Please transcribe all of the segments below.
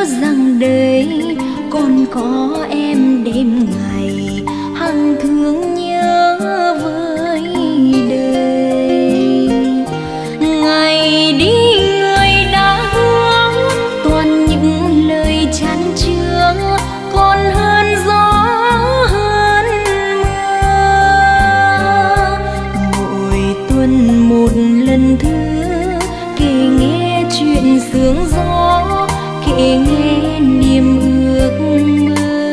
rằng đây còn có em đêm ngày hằng thương nhớ với đời. Ngày đi người đã hứa toàn những lời chán chứa, còn hơn gió hơn mưa. Mỗi tuần một lần thứ kể nghe chuyện sương gió, kể nghe niềm ước mơ.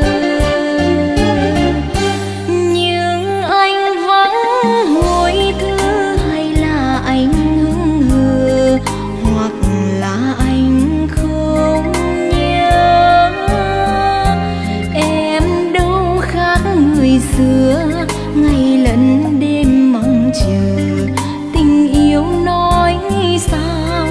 Nhưng anh vắng hồi thứ, hay là anh hững hờ, hoặc là anh không nhớ. Em đâu khác người xưa, ngày lẫn đêm mong chờ tình yêu nói sao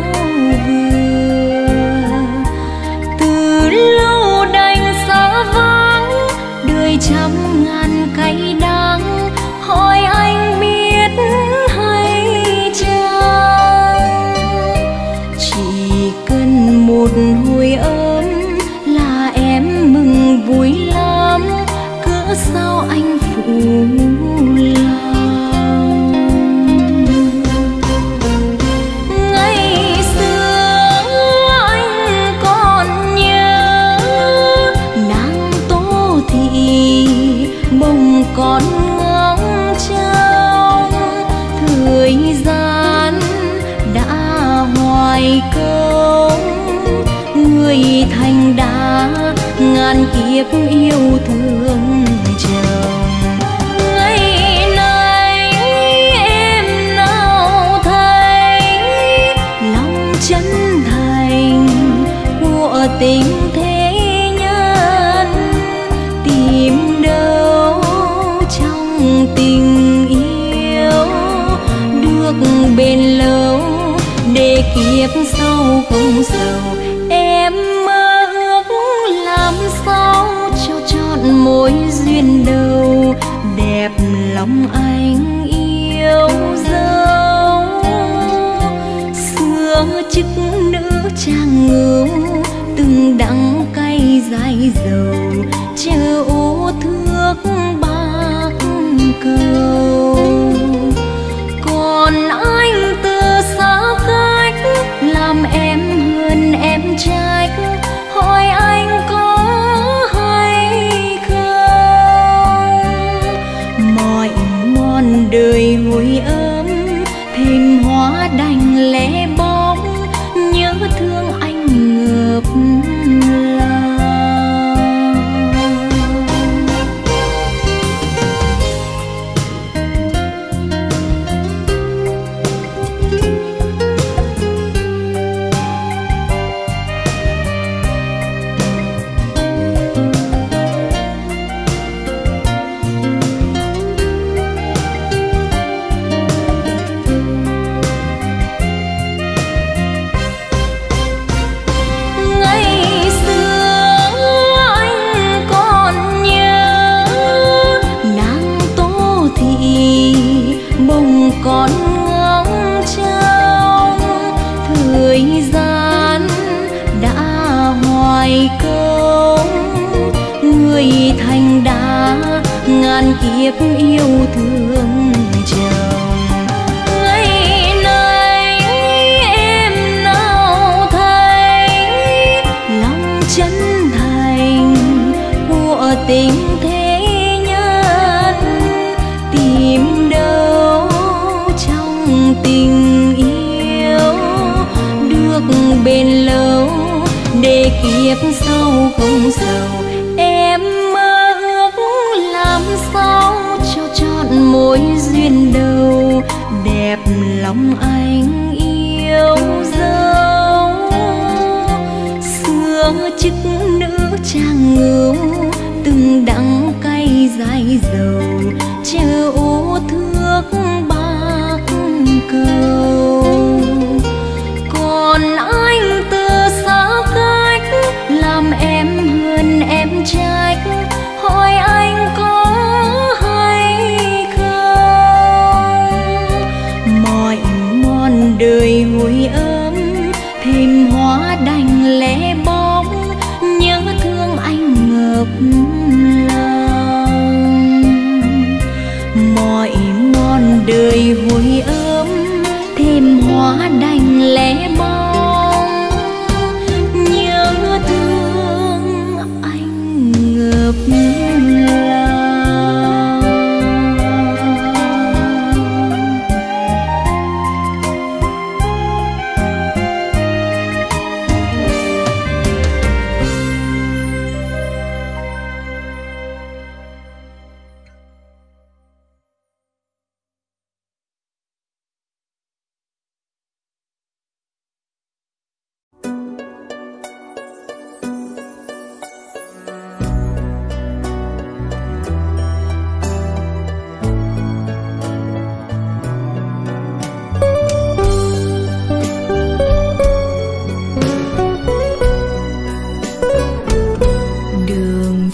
vừa. Từ lâu đành xa vắng, đời trăm ngàn cay đắng, hỏi anh biết hay chăng. Chỉ cần một hồi ấm là em mừng vui lắm, cớ sao anh phụ lòng. Ngày xưa anh còn nhớ nàng Tô Thị bồng con ngóng trông, thời gian đã hoài công, người thành đã ngàn kiếp yêu thương chồng. Ngày nay em nào thấy lòng chân thành của tình thế nhân, tìm đâu trong tình yêu được bền lâu, để kiếp sau không sầu. Em mơ ước làm sao cho trọn mối duyên đầu, đẹp lòng anh yêu dấu. Xưa chức nữ trang ngưu, từng đắng cay dài dầu, chờ ô thước bạc cầu. Còn anh từ xa cách, làm em hơn em trách, hỏi anh có hay không. Mọi mòn đời hồi ấm, thêm hóa đành lẻ bóng, nhớ thương anh ngợp lòng. Còn ngóng trông, thời gian đã hoài công, người thành đã ngàn kiếp yêu thương chồng. Ngày nay em nào thấy lòng chân thành của tình thế nhân, tìm đâu tình yêu được bền lâu, để kiếp sau không sầu. Em mơ ước làm sao cho trọn mối duyên đầu, đẹp lòng anh yêu dấu. Xưa chức nữ trang ngưu, từng đắng cay dài dầu, chờ ô thước bạc cầu. Còn anh từ xa cách, làm em hơn em trách, hỏi anh có hay không. Mọi mòn đời hồi ấm, thêm hóa đành lẻ bóng,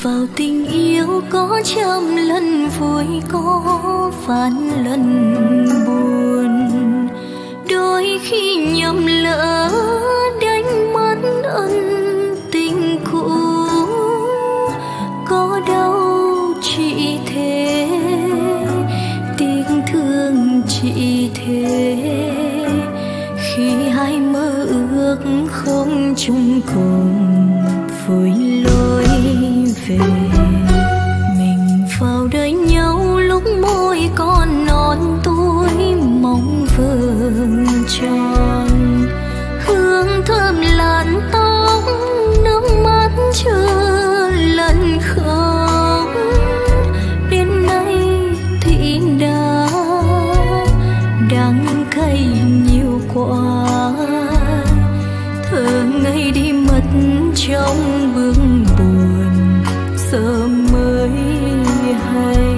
vào tình yêu có trăm lần vui có vạn lần buồn, đôi khi nhầm lỡ đánh mất ân tình cũ. Có đau chỉ thế, tình thương chỉ thế, khi hai mơ ước không chung cùng với lối về. Mình vào đời nhau lúc môi còn non tuổi mong vầng tròn, hương thơm làn tóc nước mắt chưa lần khóc. Đến nay thì đã đắng cay nhiều quá, thơ ngây đi mất trong bước buồn giờ mới hay.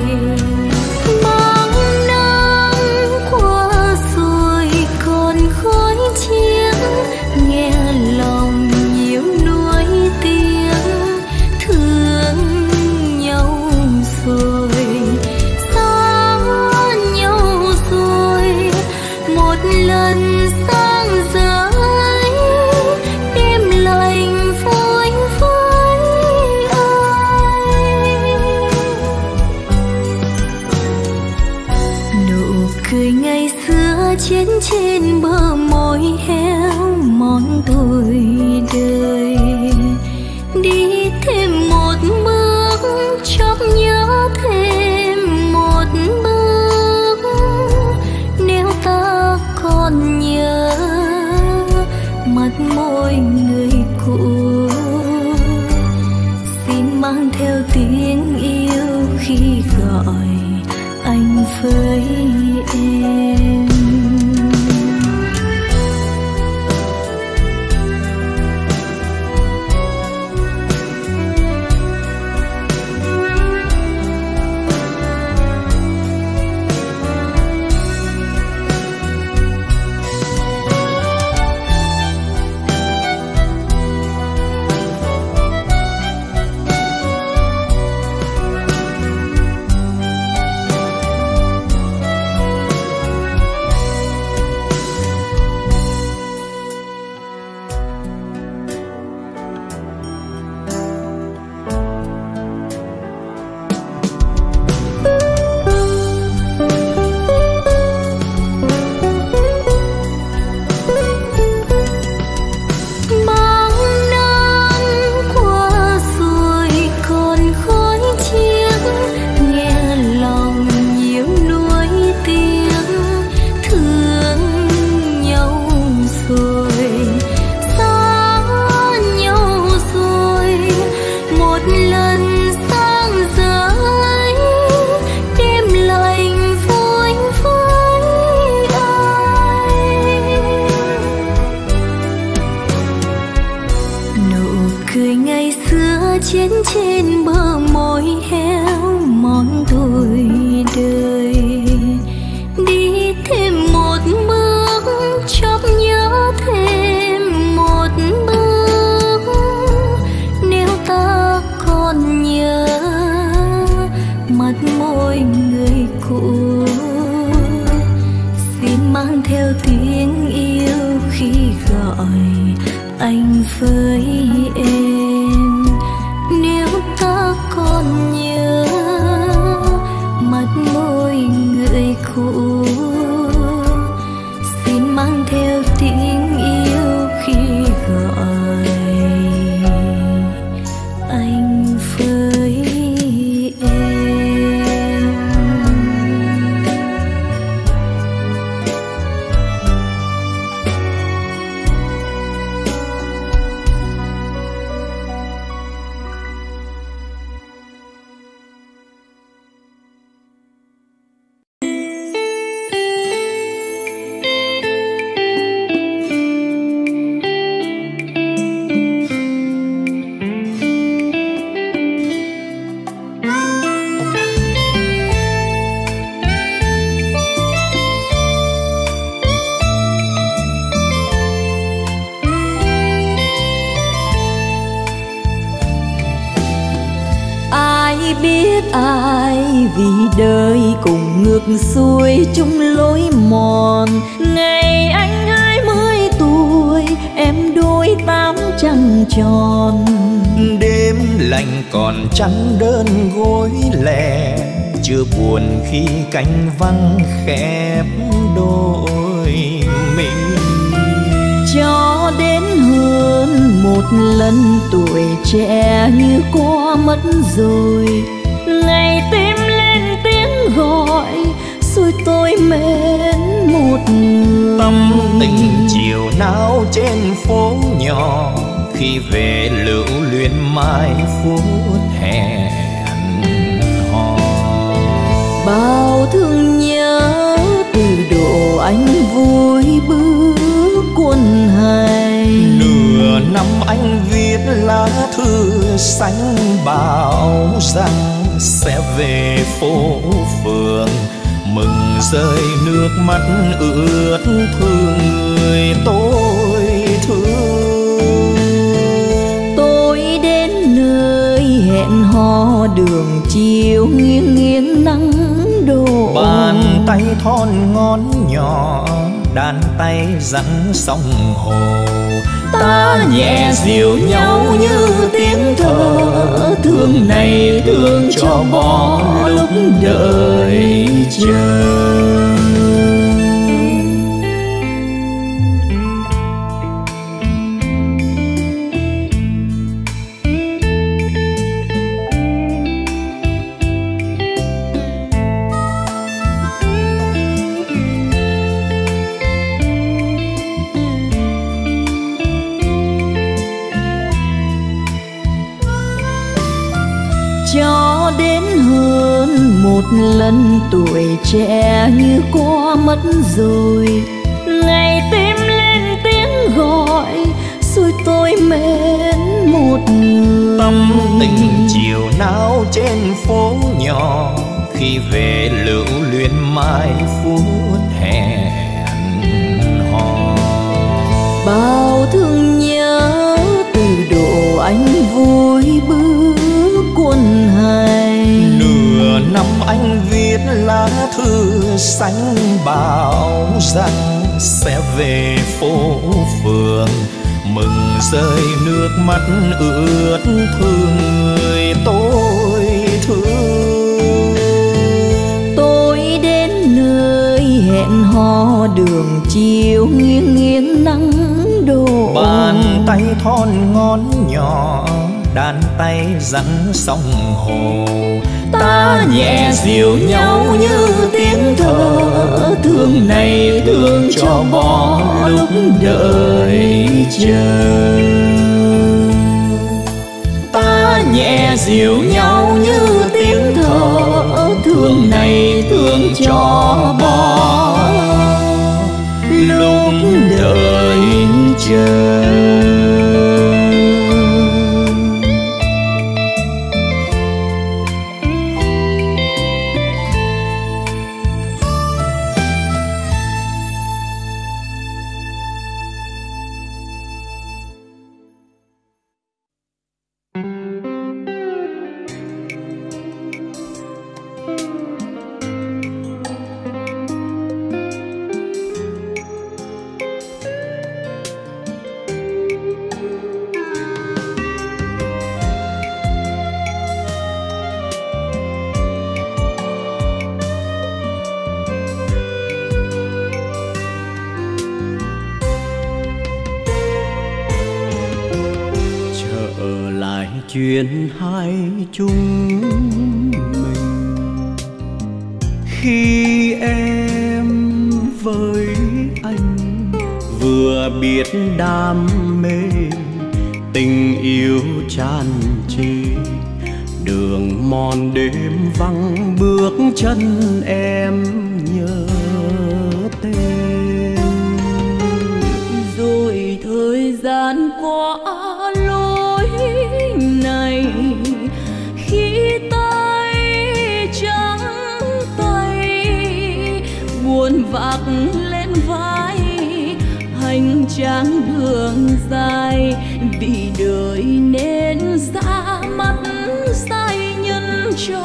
Bao năm qua rồi còn khói chiếc, nghe lòng nhiều nuối tiếng thương nhau rồi, xa nhau rồi. Một lần sáng rơi đêm lạnh vui với ai. Nụ cười ngày xưa trên trên bờ môi héo mòn tuổi đời, đi thêm một bước chót nhớ thêm một bước. Nếu ta còn nhớ mặt môi người cũ, xin mang theo tiếng yêu khi gọi anh với em. Trên trên bờ môi héo mòn tuổi đời, đi thêm một bước chót nhớ thêm một bước. Nếu ta còn nhớ mặt môi người cũ, xin mang theo tiếng yêu khi gọi anh với em. Nếu ta còn nhớ mặt biết ai vì đời cùng ngược xuôi chung lối mòn. Ngày anh 20 tuổi em đôi 8 trăng tròn. Đêm lạnh còn trắng đơn gối lẻ, chưa buồn khi cánh vắng khép đôi mình. Cho đến hơn một lần tuổi trẻ như qua mất rồi, ngày tim lên tiếng gọi rồi tôi mến một người. Tâm tình chiều náo trên phố nhỏ, khi về lưu luyến mai phút hẹn hò. Bao thương nhớ từ độ anh vui bước quân hành. Nửa năm anh viết lá thư xanh bảo rằng sẽ về phố phường, mừng rơi nước mắt ướt thương người tôi thương. Tôi đến nơi hẹn hò đường chiều nghiêng nghiêng nắng đổ. Bàn tay thon ngón nhỏ, đàn tay dẫn sông hồ. Ta nhẹ dịu nhau như tiếng thở, thương này thương cho bỏ lúc đợi chờ. Cho đến hơn một lần tuổi trẻ như qua mất rồi, ngày tim lên tiếng gọi rồi tôi mến một người. Tâm tình chiều náo trên phố nhỏ, khi về lưu luyến mai phút hẹn hò. Bao thương nhớ từ độ anh vui bước quân hành. Nửa năm anh viết lá thư xanh bảo rằng sẽ về phố phường, mừng rơi nước mắt ướt thương người tôi thương. Tôi đến nơi hẹn hò đường chiều nghiêng nghiêng nắng đổ. Bàn tay thon ngón nhỏ, đàn tay dẫn sông hồ. Ta nhẹ dịu nhau như tiếng thở, thương này thương cho bỏ lúc đợi chờ. Ta nhẹ dịu nhau như tiếng thở, thương này thương cho bỏ lúc đợi chờ. chuyện hai chúng mình khi em với anh vừa biết đam mê tình yêu tràn trề, đường mòn đêm vắng bước chân em nhớ tên. Rồi thời gian qua lối này, khi tay trắng tay buồn vác lên vai hành trang đường dài, vì đời nên xa mắt sai nhân cho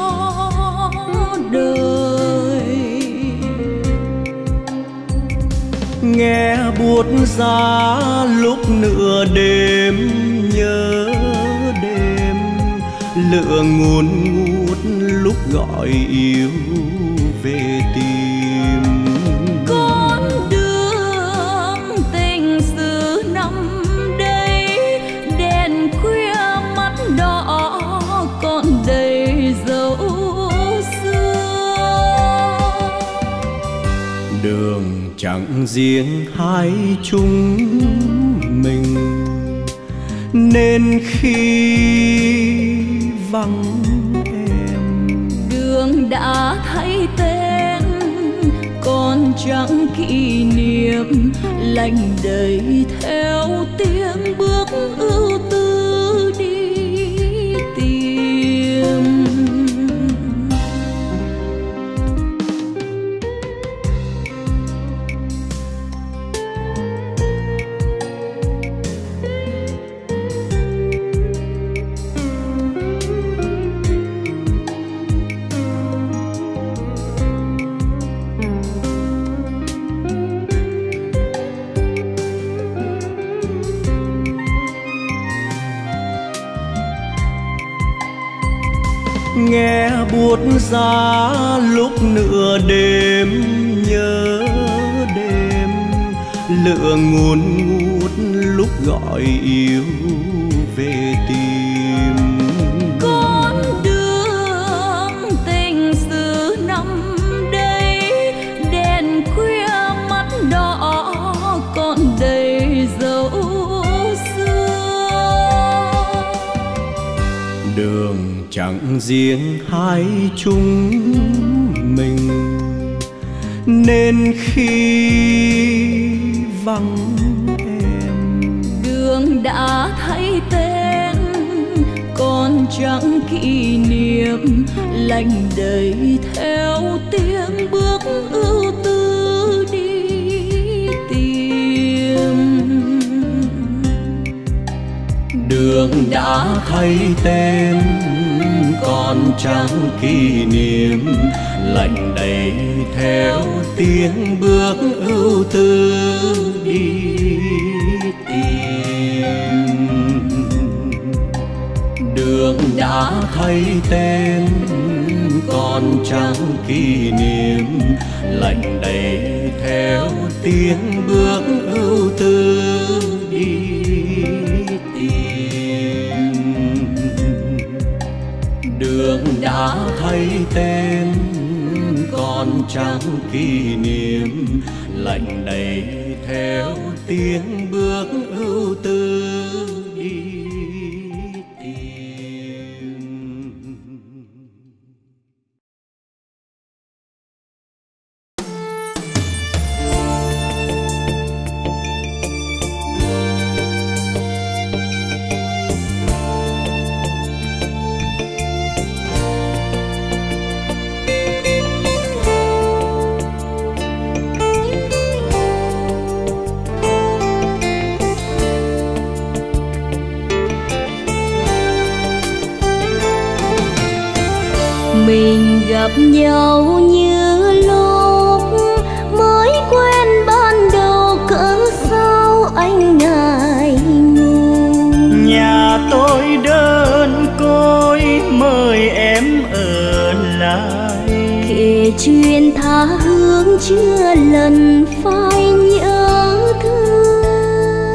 buốt giá lúc nửa đêm nhớ đêm, lửa ngùn ngút lúc gọi yêu về tìm. Con đường tình xứ năm đây, đèn khuya mắt đỏ còn đầy dấu xưa. Đường chẳng riêng hai chúng mình, nên khi vắng em đường đã thay tên, còn chẳng kỷ niệm lạnh đầy theo tiếng bước ưu tư đi tìm. nghe buốt giá lúc nửa đêm nhớ đêm, lửa ngùn ngút lúc gọi yêu về tìm. Con đường tình xứ năm đây, đèn khuya mắt đỏ còn đầy dấu xưa. Đường chẳng riêng hai chúng mình, nên khi vắng em đường đã thay tên, còn chẳng kỷ niệm lạnh đầy theo tiếng bước ưu tư đi tìm. đường đã thay tên, còn chẳng kỷ niệm lạnh đầy theo tiếng bước ưu tư đi tìm. Đường đã thay tên, còn chẳng kỷ niệm lạnh đầy theo tiếng bước ưu tư đi tìm. Đường đã thay tên, còn chẳng kỷ niệm lạnh đầy theo tiếng bước ưu tư đi tìm. Mình gặp nhau như lúc mới quen ban đầu, cỡ sao anh ngại ngùng. Nhà tôi đơn côi mời em ở lại, Kể chuyện tha hương chưa lần phai nhớ thương.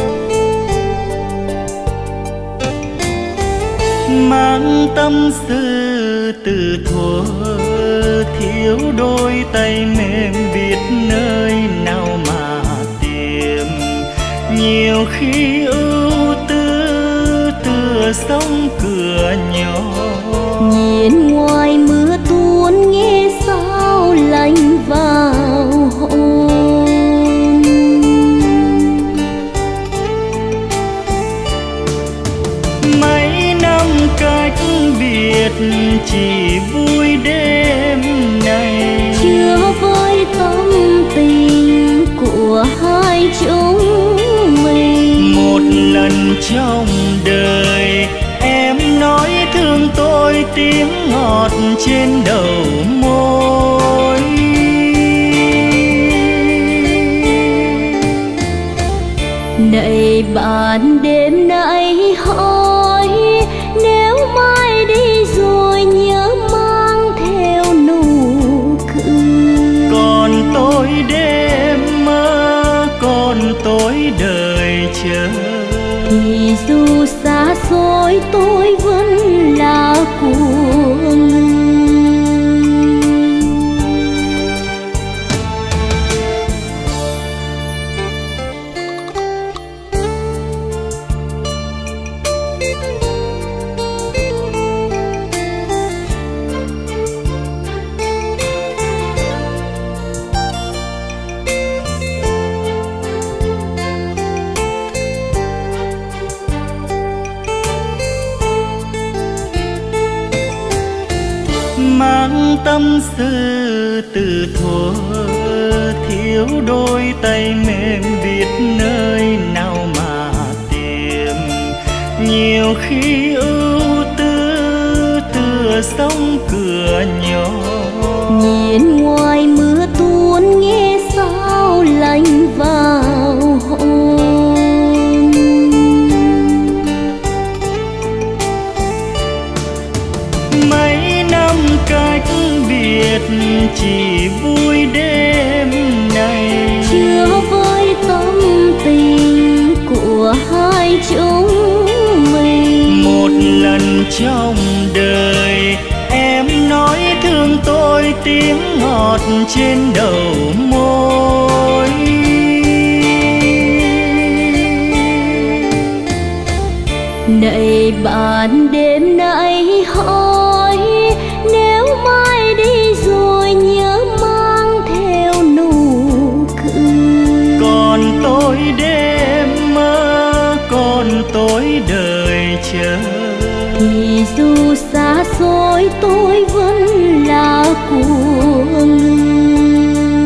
mang tâm sự từ thuở thiếu đôi tay mềm biết nơi nào mà tìm. Nhiều khi ưu tư tựa sông cửa nhỏ, Nhìn ngoài mưa tuôn nghe sao lạnh vào hồn. mấy năm cách biệt chỉ vui đêm này, Chưa với tâm tình của hai chúng mình. một lần trong đời em nói thương tôi tiếng ngọt trên đầu môi. bạn đêm nay hỏi, nếu mai đi rồi nhớ mang theo nụ cười. Còn tôi đêm mơ, còn tôi đời chờ, thì dù xa xôi tôi vẫn là của người. Mang tâm sự từ thuở, thiếu đôi tay mềm biết nơi nào mà tìm. Nhiều khi ưu tư tựa sông cửa nhỏ, Nhìn ngoài mưa tuôn nghe sao lạnh vào hồn. mấy năm cách biệt chỉ vui đêm này, Chưa với tâm tình của hai chúng mình. một lần trong đời em nói thương tôi tiếng ngọt trên đầu môi. Này bạn đêm nay hỏi, nếu mai đi rồi nhớ mang theo nụ cười. Còn tôi đêm mơ, còn tôi đời chờ, Thì dù xa xôi tôi vẫn là của người.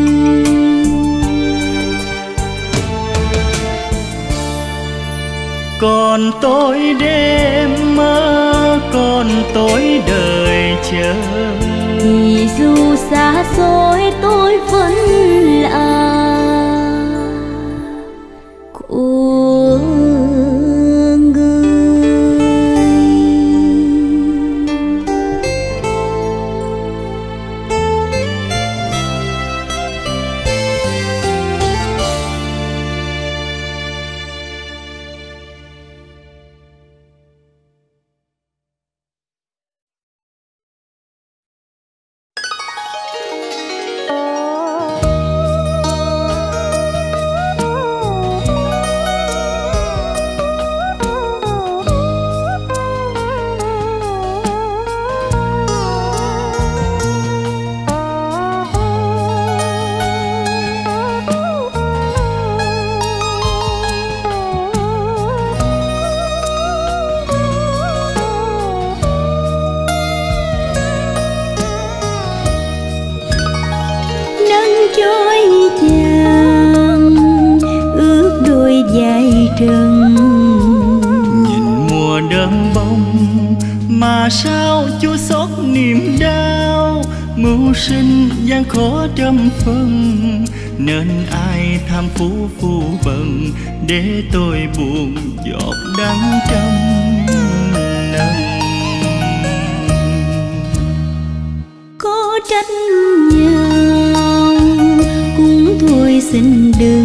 còn tôi đêm mơ, còn tôi đời chờ, Thì dù xa xôi tôi vẫn là của người. Trôi chàng ướt đôi giày trần, nhìn mùa đơm bông mà sao chua xót niềm đau. Mưu sinh gian khó trăm phân, nên ai tham phú phu bần, để tôi buồn giọt đắng trong lòng. có trách nhau cũng thôi xin đừng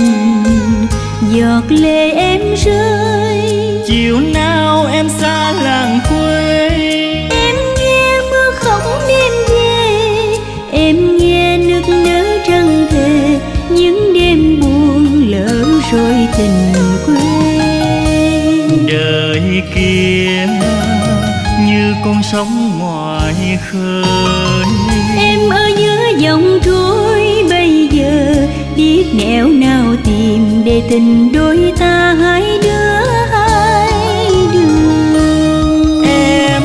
giọt lệ em rơi. Chiều nào em xa làng quê, Em nghe mưa khóc đêm về, em nghe nước nở trăng thề, những đêm buồn lỡ rồi tình quê. đời kia như con sóng ngoài khơi. Em ở giữa dòng trôi bây giờ, biết nẻo nào tìm để tình đôi ta hai đứa hai đường. Em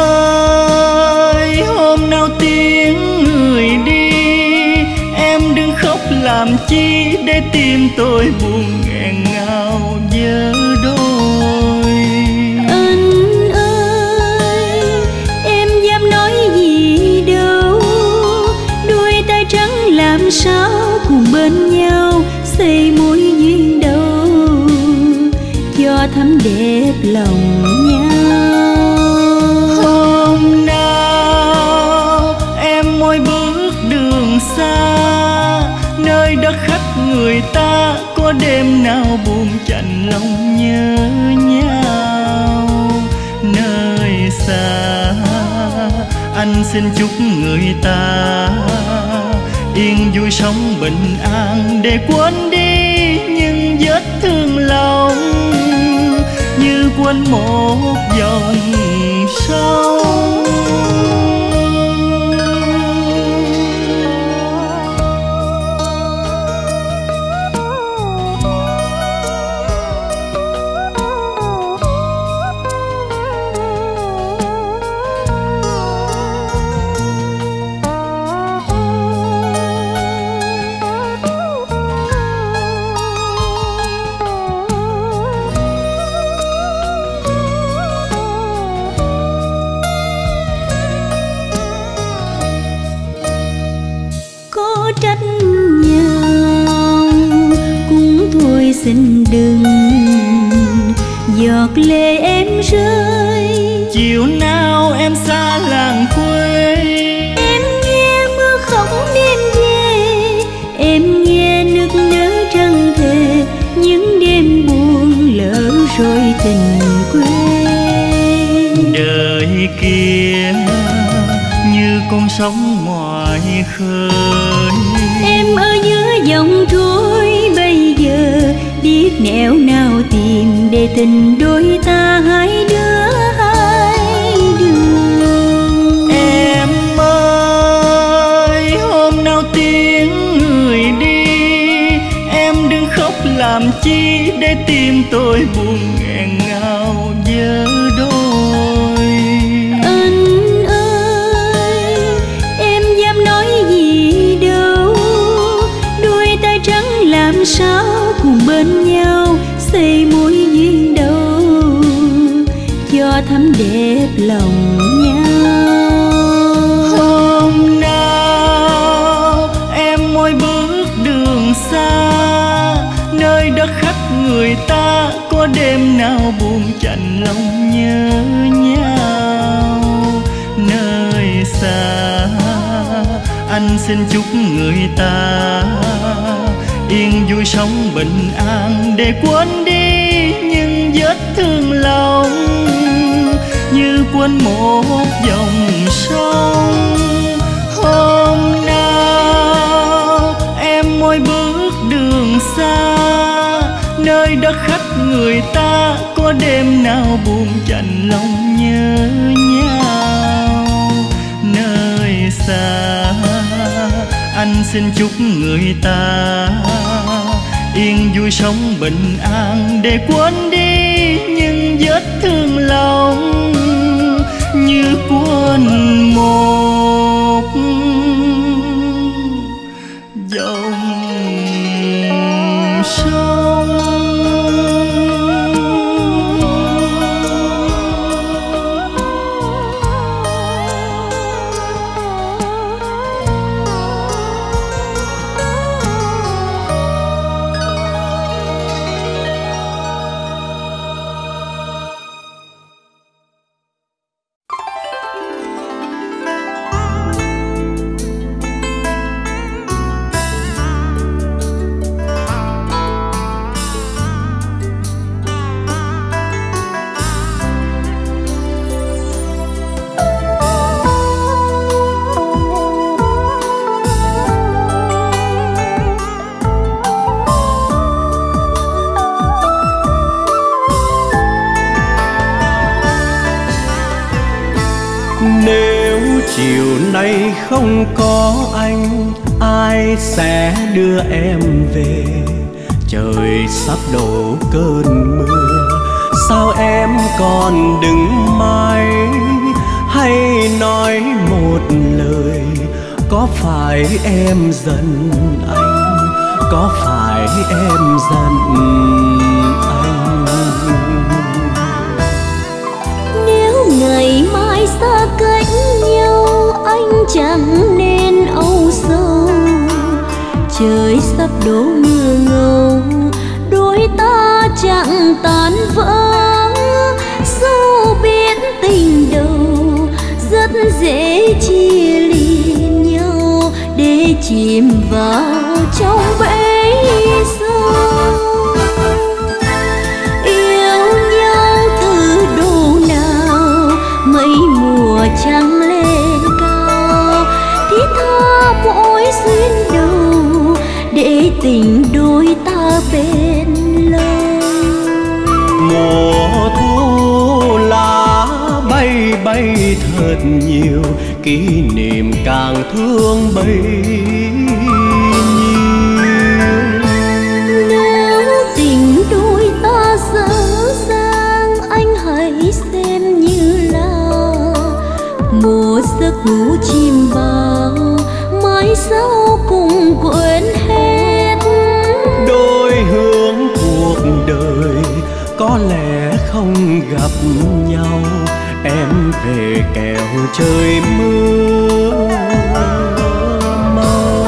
ơi hôm nào tiếng người đi, em đừng khóc làm chi để tim tôi buồn nghẹn ngào vỡ đôi. Anh ơi em dám nói gì đâu, đôi tay trắng làm sao cùng bên nhau xây mối duyên đầu. chạnh lòng nhớ nhau. Nơi xa anh xin chúc người ta yên vui sống bình an để quên đi những vết thương lòng, như quên một dòng sông. Xin đừng giọt lệ em rơi. Chiều nào em xa làng quê, em nghe mưa khóc đêm về, em nghe nức nở trăng thề, những đêm buồn lỡ rồi tình quê. Đời kia như con sóng ngoài khơi, em ở giữa dòng trôi bây giờ, biết nẻo nào tìm để tình đôi ta hai đứa hai đường. Em ơi hôm nào tiếng người đi, em đừng khóc làm chi để tim tôi buồn nghẹn ngào vỡ đôi. Anh ơi em dám nói gì đâu, đôi tay trắng làm sao cùng bên nhau xây mối duyên đâu cho thắm đẹp lòng nhau. Hôm nào em môi bước đường xa, nơi đất khách người ta có đêm nào buồn chạnh lòng nhớ nhau. Nơi xa anh xin chúc người ta yên vui sống bình an để quên đi những vết thương lòng, như quên một dòng sông. Hôm nào em môi bước đường xa, nơi đất khách người ta có đêm nào buồn chạnh lòng nhớ nhau. Nơi xa anh xin chúc người ta yên vui sống bình an để quên đi những vết thương lòng, như quên một dòng sông. Nếu chiều nay không có anh, ai sẽ đưa em về? Trời sắp đổ cơn mưa, sao em còn đứng mãi? Hay nói một lời, có phải em giận anh? Có phải em giận anh? Nếu ngày mai xa cách nhau, anh chẳng nên âu sầu. Trời sắp đổ mưa ngâu, đôi ta chẳng tan vỡ. Dẫu biết tình đầu rất dễ chia ly nhau, để chìm vào trong bể sâu. tình đôi ta bên lâu. Mùa thu lá bay bay thật nhiều, kỷ niệm càng thương bấy nhiêu. Nếu tình đôi ta dở dang, anh hãy xem như là một giấc ngủ chim bao, mai sau cùng quên hết. Đôi hướng cuộc đời có lẽ không gặp nhau, em về kẻo trời mưa mau.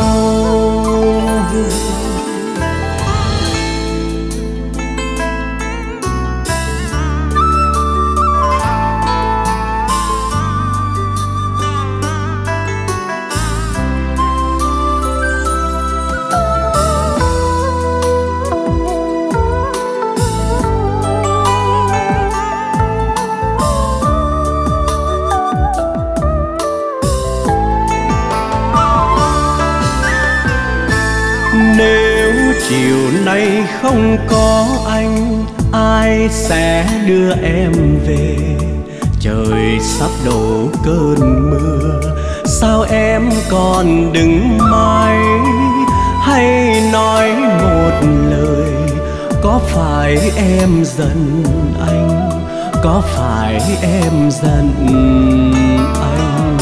Nếu chiều nay không có anh, ai sẽ đưa em về? Trời sắp đổ cơn mưa, sao em còn đứng mãi? Hay nói một lời, có phải em giận anh? Có phải em giận anh?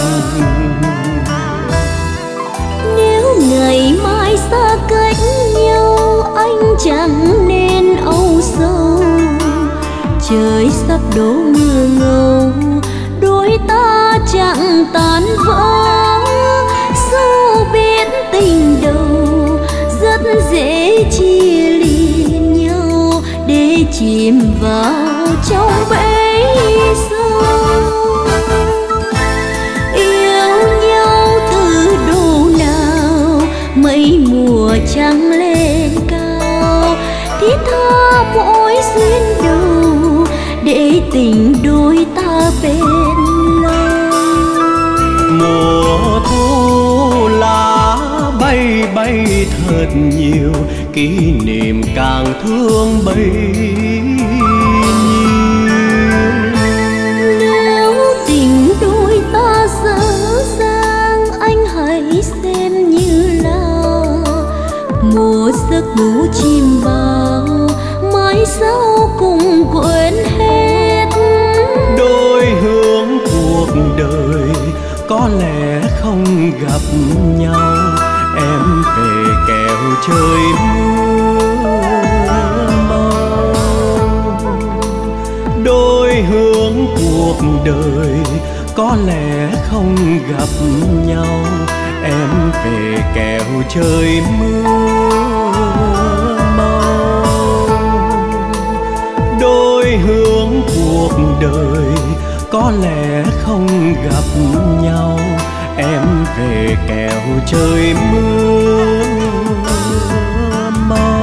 Nếu ngày mai xa cách nhau, anh chẳng nên âu sầu. Trời sắp đổ mưa ngâu, đôi ta chẳng tan vỡ. Sâu biển tình đầu rất dễ chia ly nhau, để chìm vào trong bể sâu. Mây mùa trăng lên cao, thiết tha mỗi duyên đầu, để tình đôi ta bên lâu. Mùa thu lá bay bay thật nhiều, kỷ niệm càng thương bấy nhiêu. Nếu tình đôi ta dở dang, anh hãy xem như là một giấc ngủ chim bao, mai sau cùng quên hết. Đôi hướng cuộc đời có lẽ không gặp nhau, em về kẻo trời mưa mau. Đôi hướng cuộc đời có lẽ không gặp nhau, em về kẻo trời mưa mau. Đôi hướng cuộc đời có lẽ không gặp nhau, em về kẻo trời mưa mau.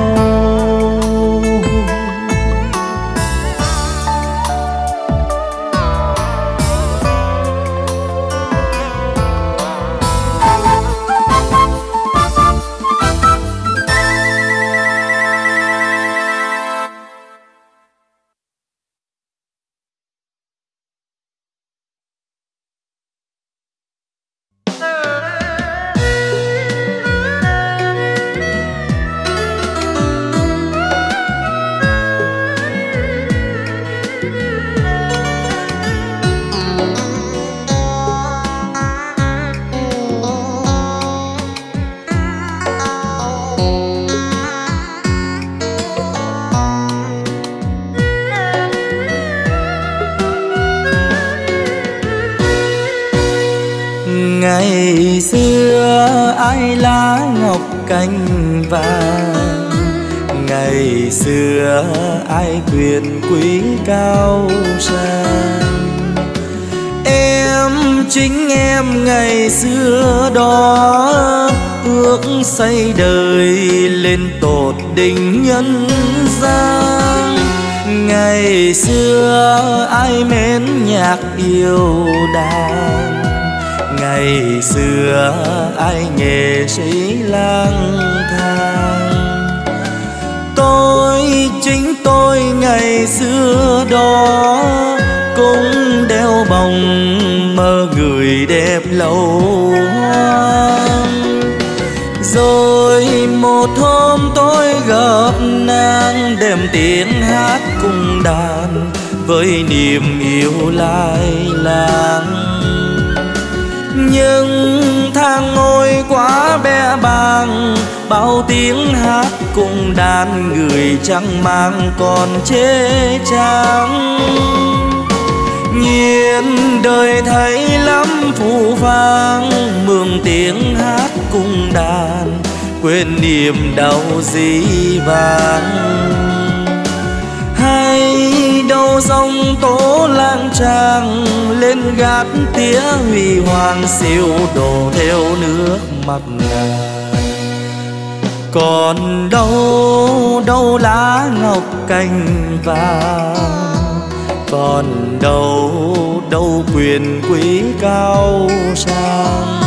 Ngày xưa ai lá ngọc cành vàng, ngày xưa ai quyền quý cao sang. Em chính em ngày xưa đó, ước xây đời lên tột đỉnh nhân gian. Ngày xưa ai mến nhạc yêu đàn, ngày xưa ai nghệ sĩ lang thang. Rồi chính tôi ngày xưa đó cũng đeo bồng mơ người đẹp lâu hoang. Rồi một hôm tôi gặp nàng, đem tiếng hát cùng đàn với niềm yêu lai láng. Nhưng tháng ngồi quá bé bàng, bao tiếng hát cùng đàn người chẳng mang còn chê chang. Nhiên đời thấy lắm phù vang, mường tiếng hát cùng đàn quên niềm đau dĩ vãng. Hay đâu dòng tố lang trang lên gác tía huy hoàng siêu đổ theo nước mắt nàng. Còn đâu lá ngọc cành vàng, còn đâu quyền quý cao sang.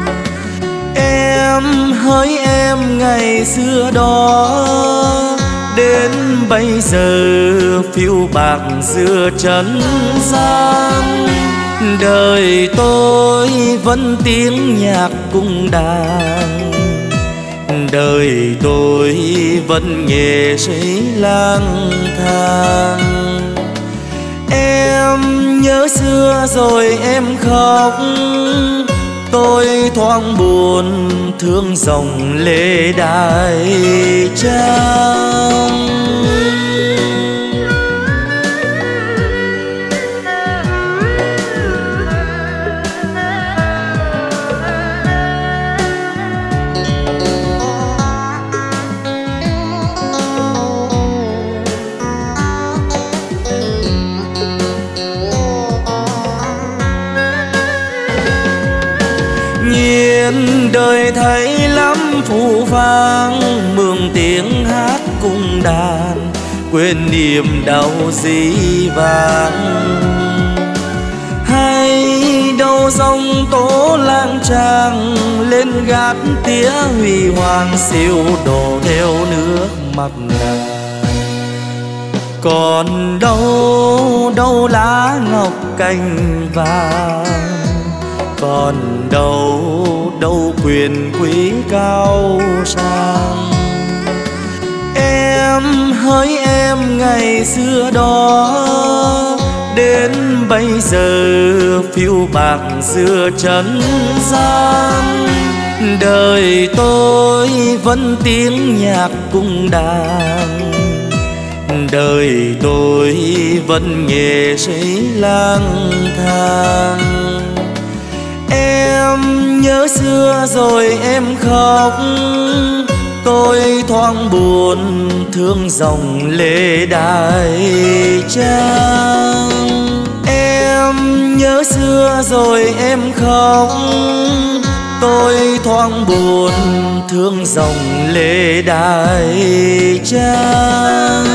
Em hỡi em ngày xưa đó, đến bây giờ phiêu bạc giữa trần gian. Đời tôi vẫn tiếng nhạc cung đàn, đời tôi vẫn nghệ sĩ lang thang. Em nhớ xưa rồi em khóc, tôi thoáng buồn thương dòng lệ đại trang. Đời thấy lắm phù vang, mường tiếng hát cùng đàn quên niềm đau dĩ vãng. Hay đâu dòng tố lang trang lên gác tía huy hoàng siêu đổ theo nước mắt nàng. Còn đâu lá ngọc cành vàng, còn đâu quyền quý cao sang. Em hỡi em ngày xưa đó, đến bây giờ phiêu bạc giữa trần gian. Đời tôi vẫn tiếng nhạc cung đàn, đời tôi vẫn nghệ sĩ lang thang. Em nhớ xưa rồi em khóc, tôi thoáng buồn thương dòng lệ đại trang. Em nhớ xưa rồi em khóc, tôi thoáng buồn thương dòng lệ đại trang.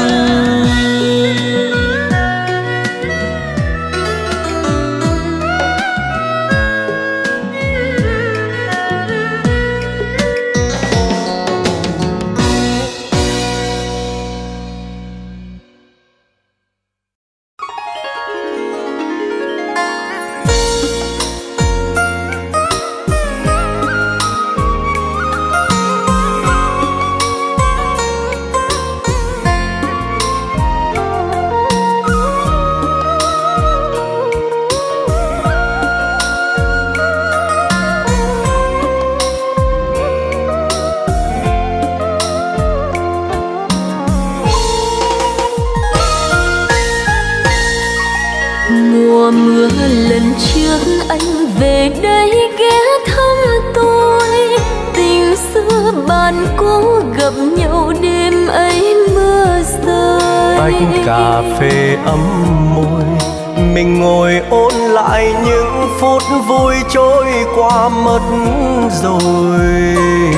Mưa lần trước anh về đây ghé thăm tôi, tình xưa bạn cũ gặp nhau đêm ấy mưa rơi. Tách cà phê ấm môi, mình ngồi ôn lại những phút vui trôi qua mất rồi.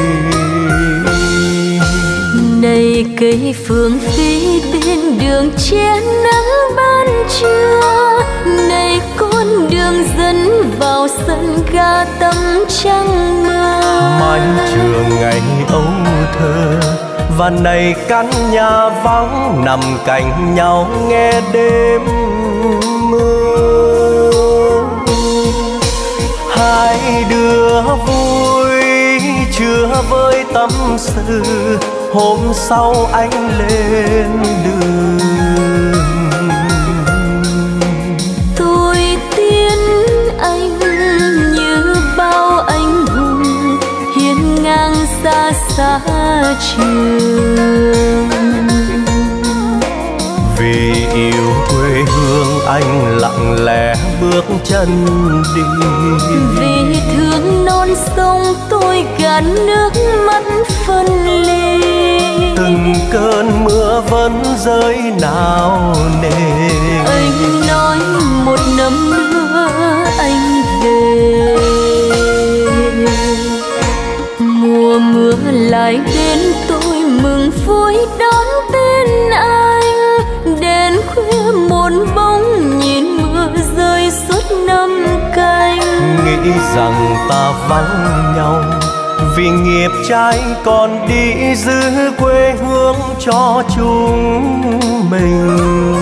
Này cây phương phi bên đường che nắng ban trưa, này con đường dẫn vào sân ga tắm trăng mưa. Mái trường ngày ấu thơ Và này căn nhà vắng nằm cạnh nhau nghe đêm mưa. Hai đứa vui chưa với tâm sự, hôm sau anh lên đường. Tôi tiến anh như bao anh hùng hiên ngang xa xa trường. Vì yêu quê hương anh lặng lẽ bước chân đi. Vì thương non sông tôi gạt nước mắt phân ly. Từng cơn mưa vẫn rơi nào nề. Anh nói một năm nữa anh về. Mùa mưa lại đến tôi mừng vui đón tên anh. Đến khuya một bóng nhìn mưa rơi suốt năm canh. Nghĩ rằng ta vắng nhau vì nghiệp trái còn đi giữ quê hương cho chúng mình.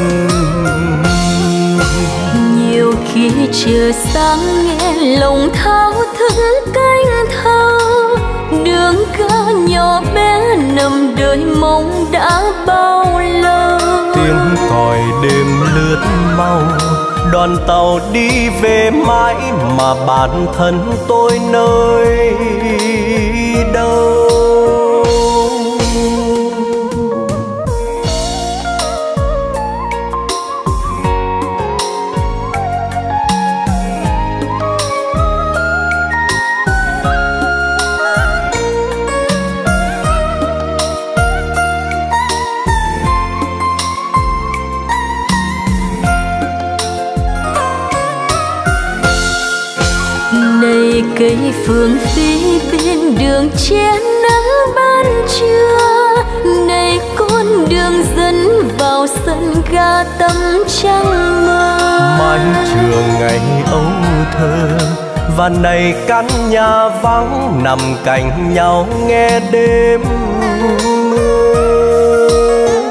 Nhiều khi trời sáng nghe lòng thao thức cánh thao. Đường ca nhỏ bé nằm đợi mong đã bao lâu. Tiếng còi đêm lướt mau, đoàn tàu đi về mãi mà bản thân tôi nơi đâu. Cây phượng phi bên đường che nắng ban trưa. Này con đường dẫn vào sân ga tắm trăng mơ. Mái trường ngày ấu thơ và này căn nhà vắng nằm cạnh nhau nghe đêm mưa.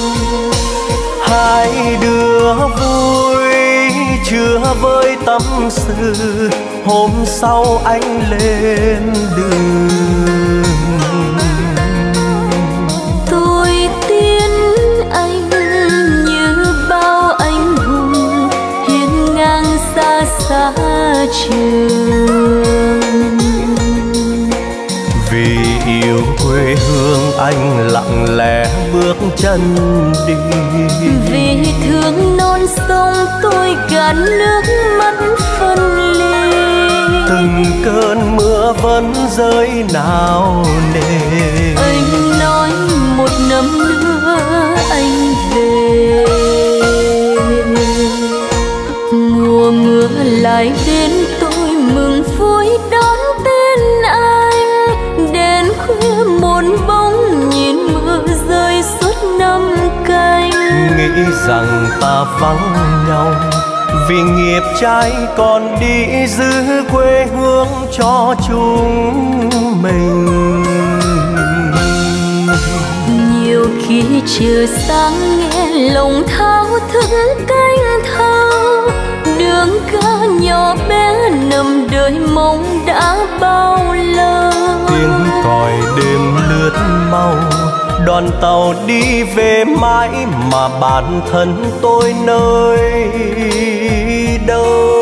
Hai đứa vui chưa với tâm sự, hôm sau anh lên đường. Tôi tiến anh như bao anh hùng hiên ngang xa xa trường. Vì yêu quê hương anh lặng lẽ bước chân đi. Vì thương non sông tôi gạt nước mắt phân ly. Từng cơn mưa vẫn rơi nào nề. Anh nói một năm nữa anh về. Mùa mưa lại đến tôi mừng vui đón tên anh. Đến khuya một bóng nhìn mưa rơi suốt năm canh. Nghĩ rằng ta vắng nhau vì nghiệp trái còn đi giữ quê hương cho chúng mình. Nhiều khi trời sáng nghe lòng thao thức cánh thao. Đường ca nhỏ bé nằm đợi mong đã bao lâu. Tiếng còi đêm lướt mau, đoàn tàu đi về mãi mà bản thân tôi nơi đâu.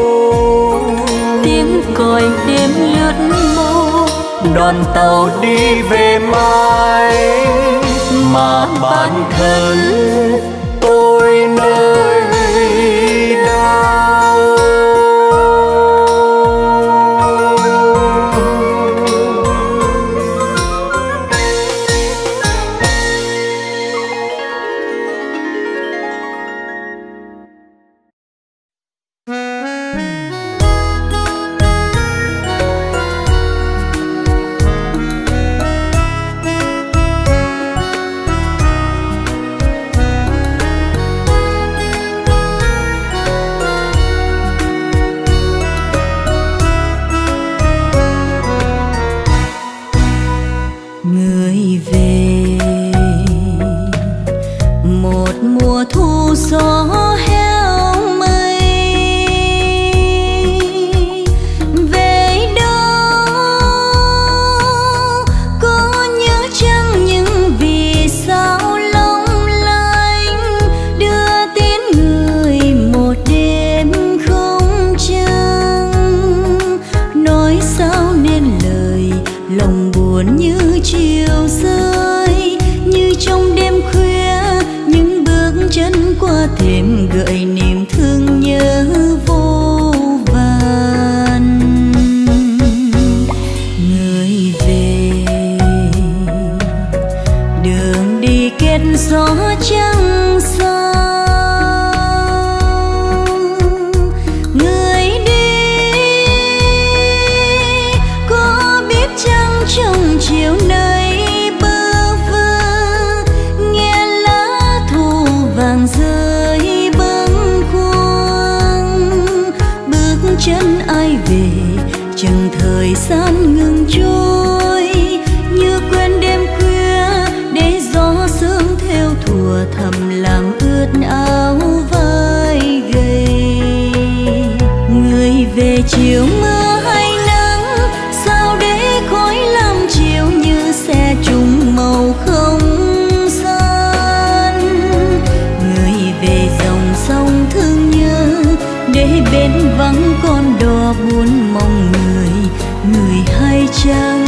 Tiếng còi đêm lướt mau, đoàn tàu đi về mãi mà bản thân tôi nơi đâu. buồn như chiều rơi, như trong đêm khuya những bước chân qua thềm gợi niềm thương nhớ vô vàn. Người về đường đi kết gió trăng xa, người đi có biết chăng trong chiều nay bơ vơ nghe lá thu vàng rơi bâng khuâng, bước chân ai về chừng thời gian ngừng trôi, như quên đêm khuya để gió sương theo thùa thầm làm ướt áo vai gầy. Người về chiều mưa hay nắng, sao để khói làm chiều như xe trùng màu không gian. Người về dòng sông thương nhớ, để bên vắng con đò buồn mong người, người hay chăng?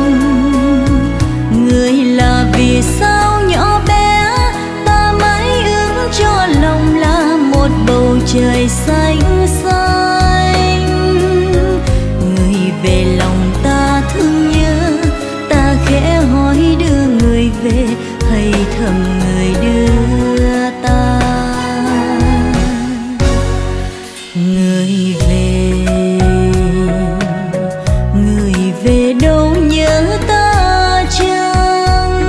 Người là vì sao nhỏ bé, ta mãi ước cho lòng là một bầu trời xanh xanh. Người về lòng ta thương nhớ, ta khẽ hỏi đưa người về hay thầm người đưa ta. Người về đâu nhớ ta chăng?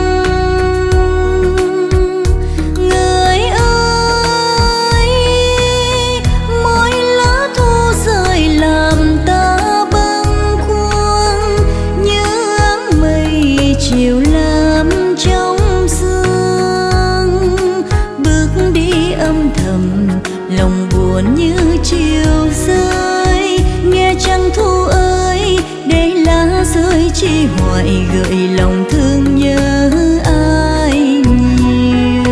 Người ơi, mỗi lá thu rơi làm ta bâng khuâng, như áng mây chiều làm trong sương. Bước đi âm thầm lòng buồn như chiều rơi, nghe trăng thu ơi để lá rơi chi hoài gợi lòng thương nhớ ai nhiều.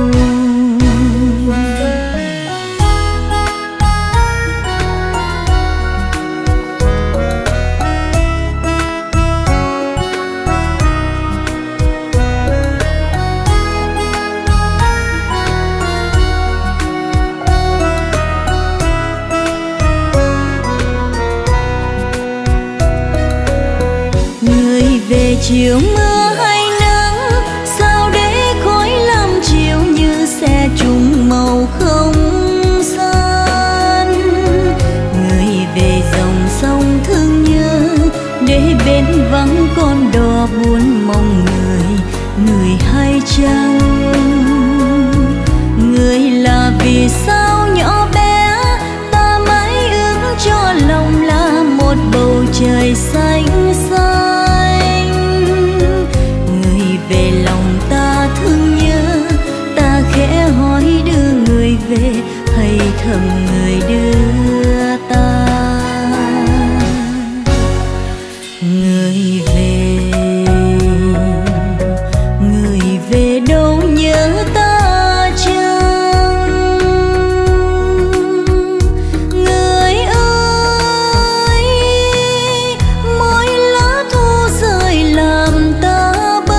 Về chiều mưa hay nắng, sao để khói làm chiều như xe trùng màu không gian. Người về dòng sông thương nhớ, để bên vắng con đò buồn mong người, người hay chăng? Người là vì sao nhỏ bé, ta mãi ước cho lòng là một bầu trời xanh xanh. Về lòng ta thương nhớ, ta khẽ hỏi đưa người về hay thầm người đưa ta. Người về đâu nhớ ta chăng? Người ơi, mỗi lá thu rơi làm ta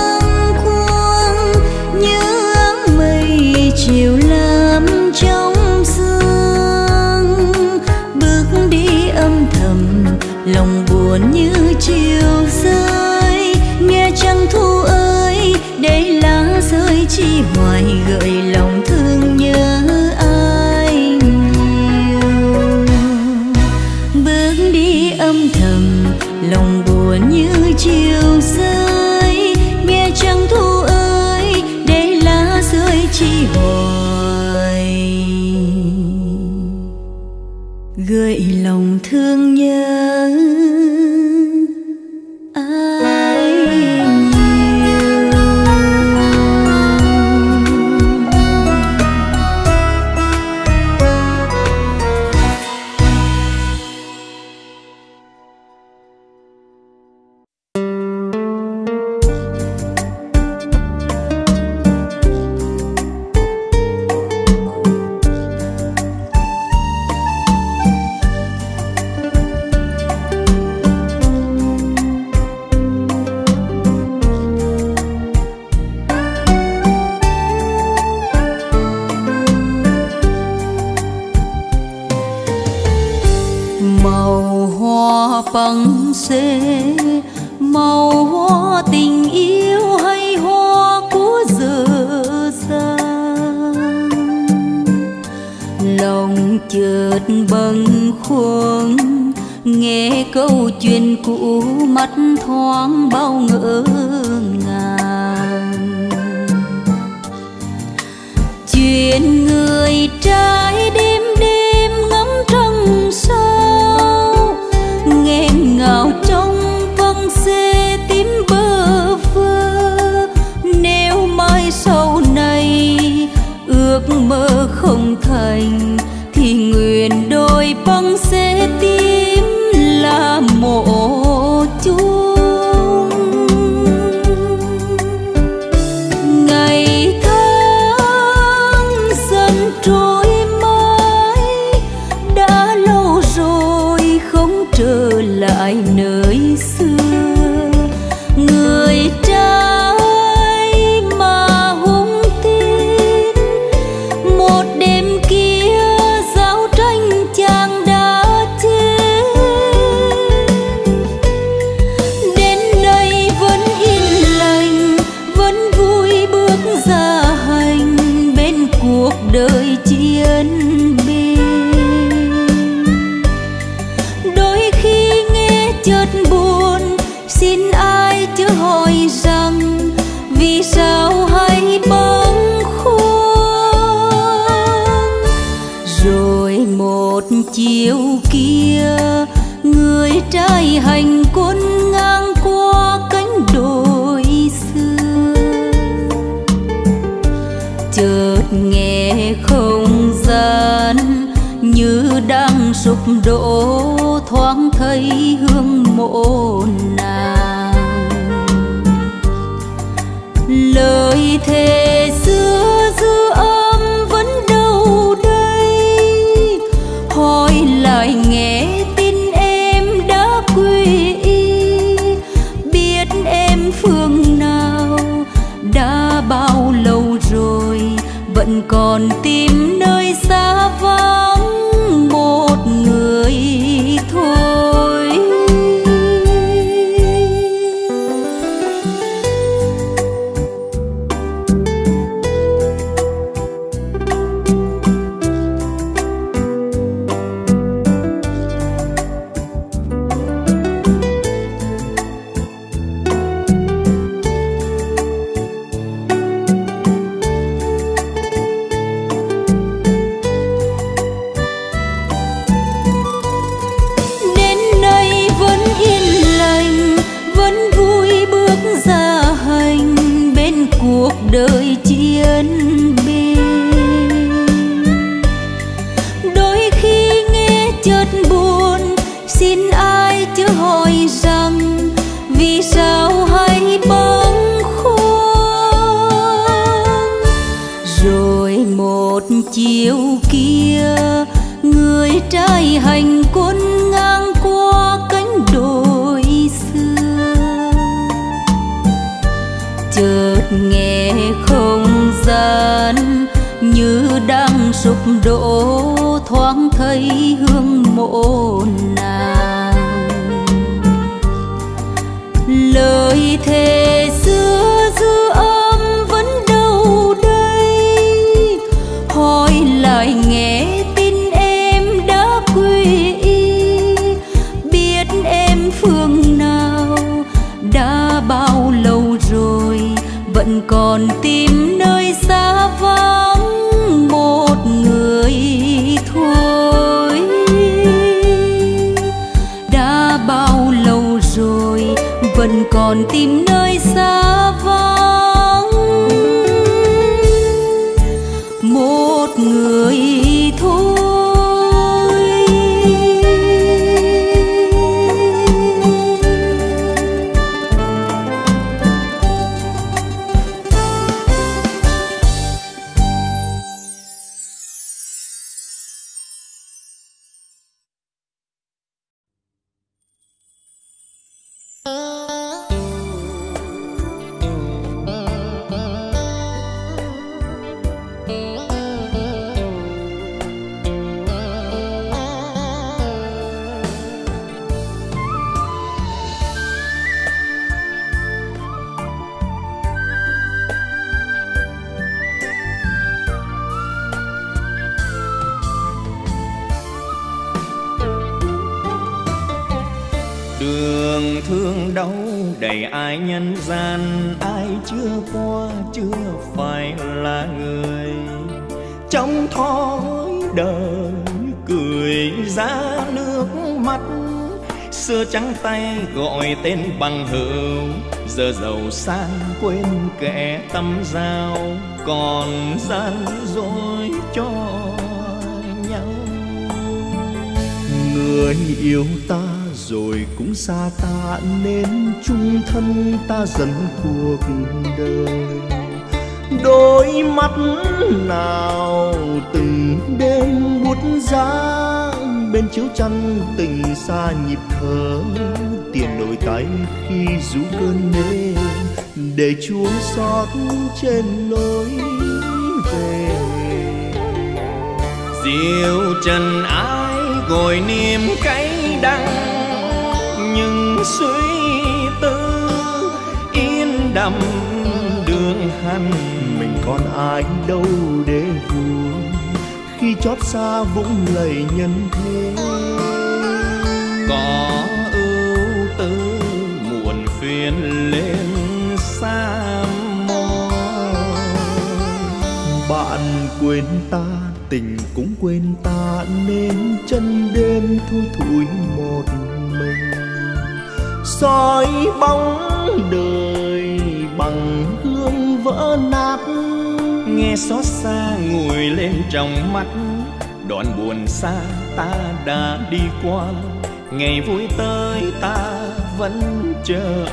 chiều làm trong sương. Bước đi âm thầm lòng buồn như chiều rơi, nghe trăng thu ơi để lá rơi chi hoài gợi lòng thương nhớ ai nhiều. Bước đi âm thầm lòng buồn như chiều rơi, nghe trăng thu ơi để lá rơi chi hoài gợi lòng thương nhớ ai nhiều. hoa bằng xê, màu hoa tình yêu hay hoa của giờ giang. Lòng chợt bâng khuâng nghe câu chuyện cũ, mắt thoáng bao ngỡ ngàng. Chuyện người trai đêm đêm ngắm trăng sao, nghe ngào trong vầng xê tím bơ vơ. Nếu mai sau này ước mơ không thành, thì nguyện đôi băng xê tím là mộ chung. Ngày tháng dần trôi mãi, đã lâu rồi không trở lại nơi xưa. Người trai mà hung tin, một đêm kia giao tranh chàng đã chết. Đến nay vẫn yên lành, vẫn vui bước ra hành bên cuộc đời chiến binh. Đôi khi nghe chợt buồn, xin ai chớ hỏi rằng vì sao hay bâng khuâng. Rồi một chiều kia, người trai hành quân ngang qua cánh đồi xưa. Chợt nghe không gian như đang sụp đổ, thoáng thấy hương mộ nàng. Lời thề xưa dư âm vẫn đâu đây, hỏi lại nghe tin em đã quy y. Biết em phương nào, đã bao lâu rồi vẫn còn tìm nơi xa vắng một người thôi. Đến nay vẫn yên lành, vẫn vui bước ra hành bên cuộc đời chiến binh. Đôi khi nghe chợt buồn, xin ai chớ hỏi rằng vì sao hay bâng khuâng. Rồi một chiều kia, người trai hành quân ngang qua cánh đồi xưa. Chợt nghe không gian như đang sụp đổ, thoáng thấy hương mộ nàng. Lời thề xưa dư âm vẫn đâu đây, hỏi lại nghe tin em đã quy y. Biết em phương nào, đã bao lâu rồi vẫn còn tìm nơi xa vắng một người thôi. Đã bao lâu rồi vẫn còn tìm nơi xa vắng một người thôi. thương đâu đầy ai nhân gian, ai chưa qua chưa phải là người. Trong thói đời cười ra nước mắt, xưa trắng tay gọi tên bằng hữu, giờ giàu sang quên kẻ tâm giao, còn gian dối cho nhau. Người yêu ta rồi cũng xa ta, nên chung thân ta dần cuộc đời. Đôi mắt nào từng đêm buốt giá, bên chiếu chăn tình xa nhịp thở, tiền đổi tay khi rũ cơn mê, để Chúa xót trên lối về. Diệu trần ai gọi niềm cay đắng, nhưng suy tư yên đậm đường hành. Mình còn ai đâu để vui, khi chót xa vũng lầy nhân thế. Có ưu tư muộn phiền lên xa môi. Bạn quên ta, tình cũng quên ta, nên chân đêm thui thủi một mình. Soi bóng đời bằng gương vỡ nát, nghe xót xa ngùi lên trong mắt. Đoạn buồn xa ta đã đi qua, ngày vui tới ta vẫn chờ.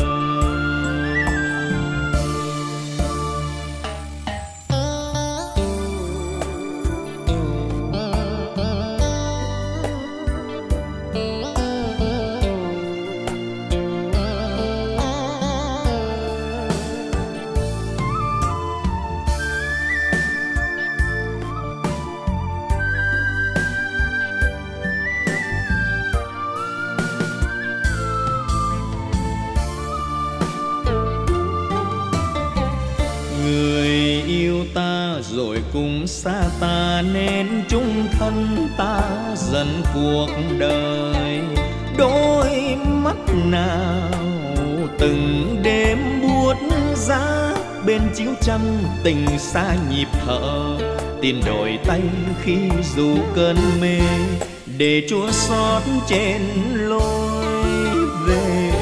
Rồi cùng xa ta, nên chung thân ta dần cuộc đời. Đôi mắt nào từng đêm buốt giá, bên chiếu chăn tình xa nhịp thở, tiền đổi tay khi dù cơn mê, để Chúa xót trên lối về.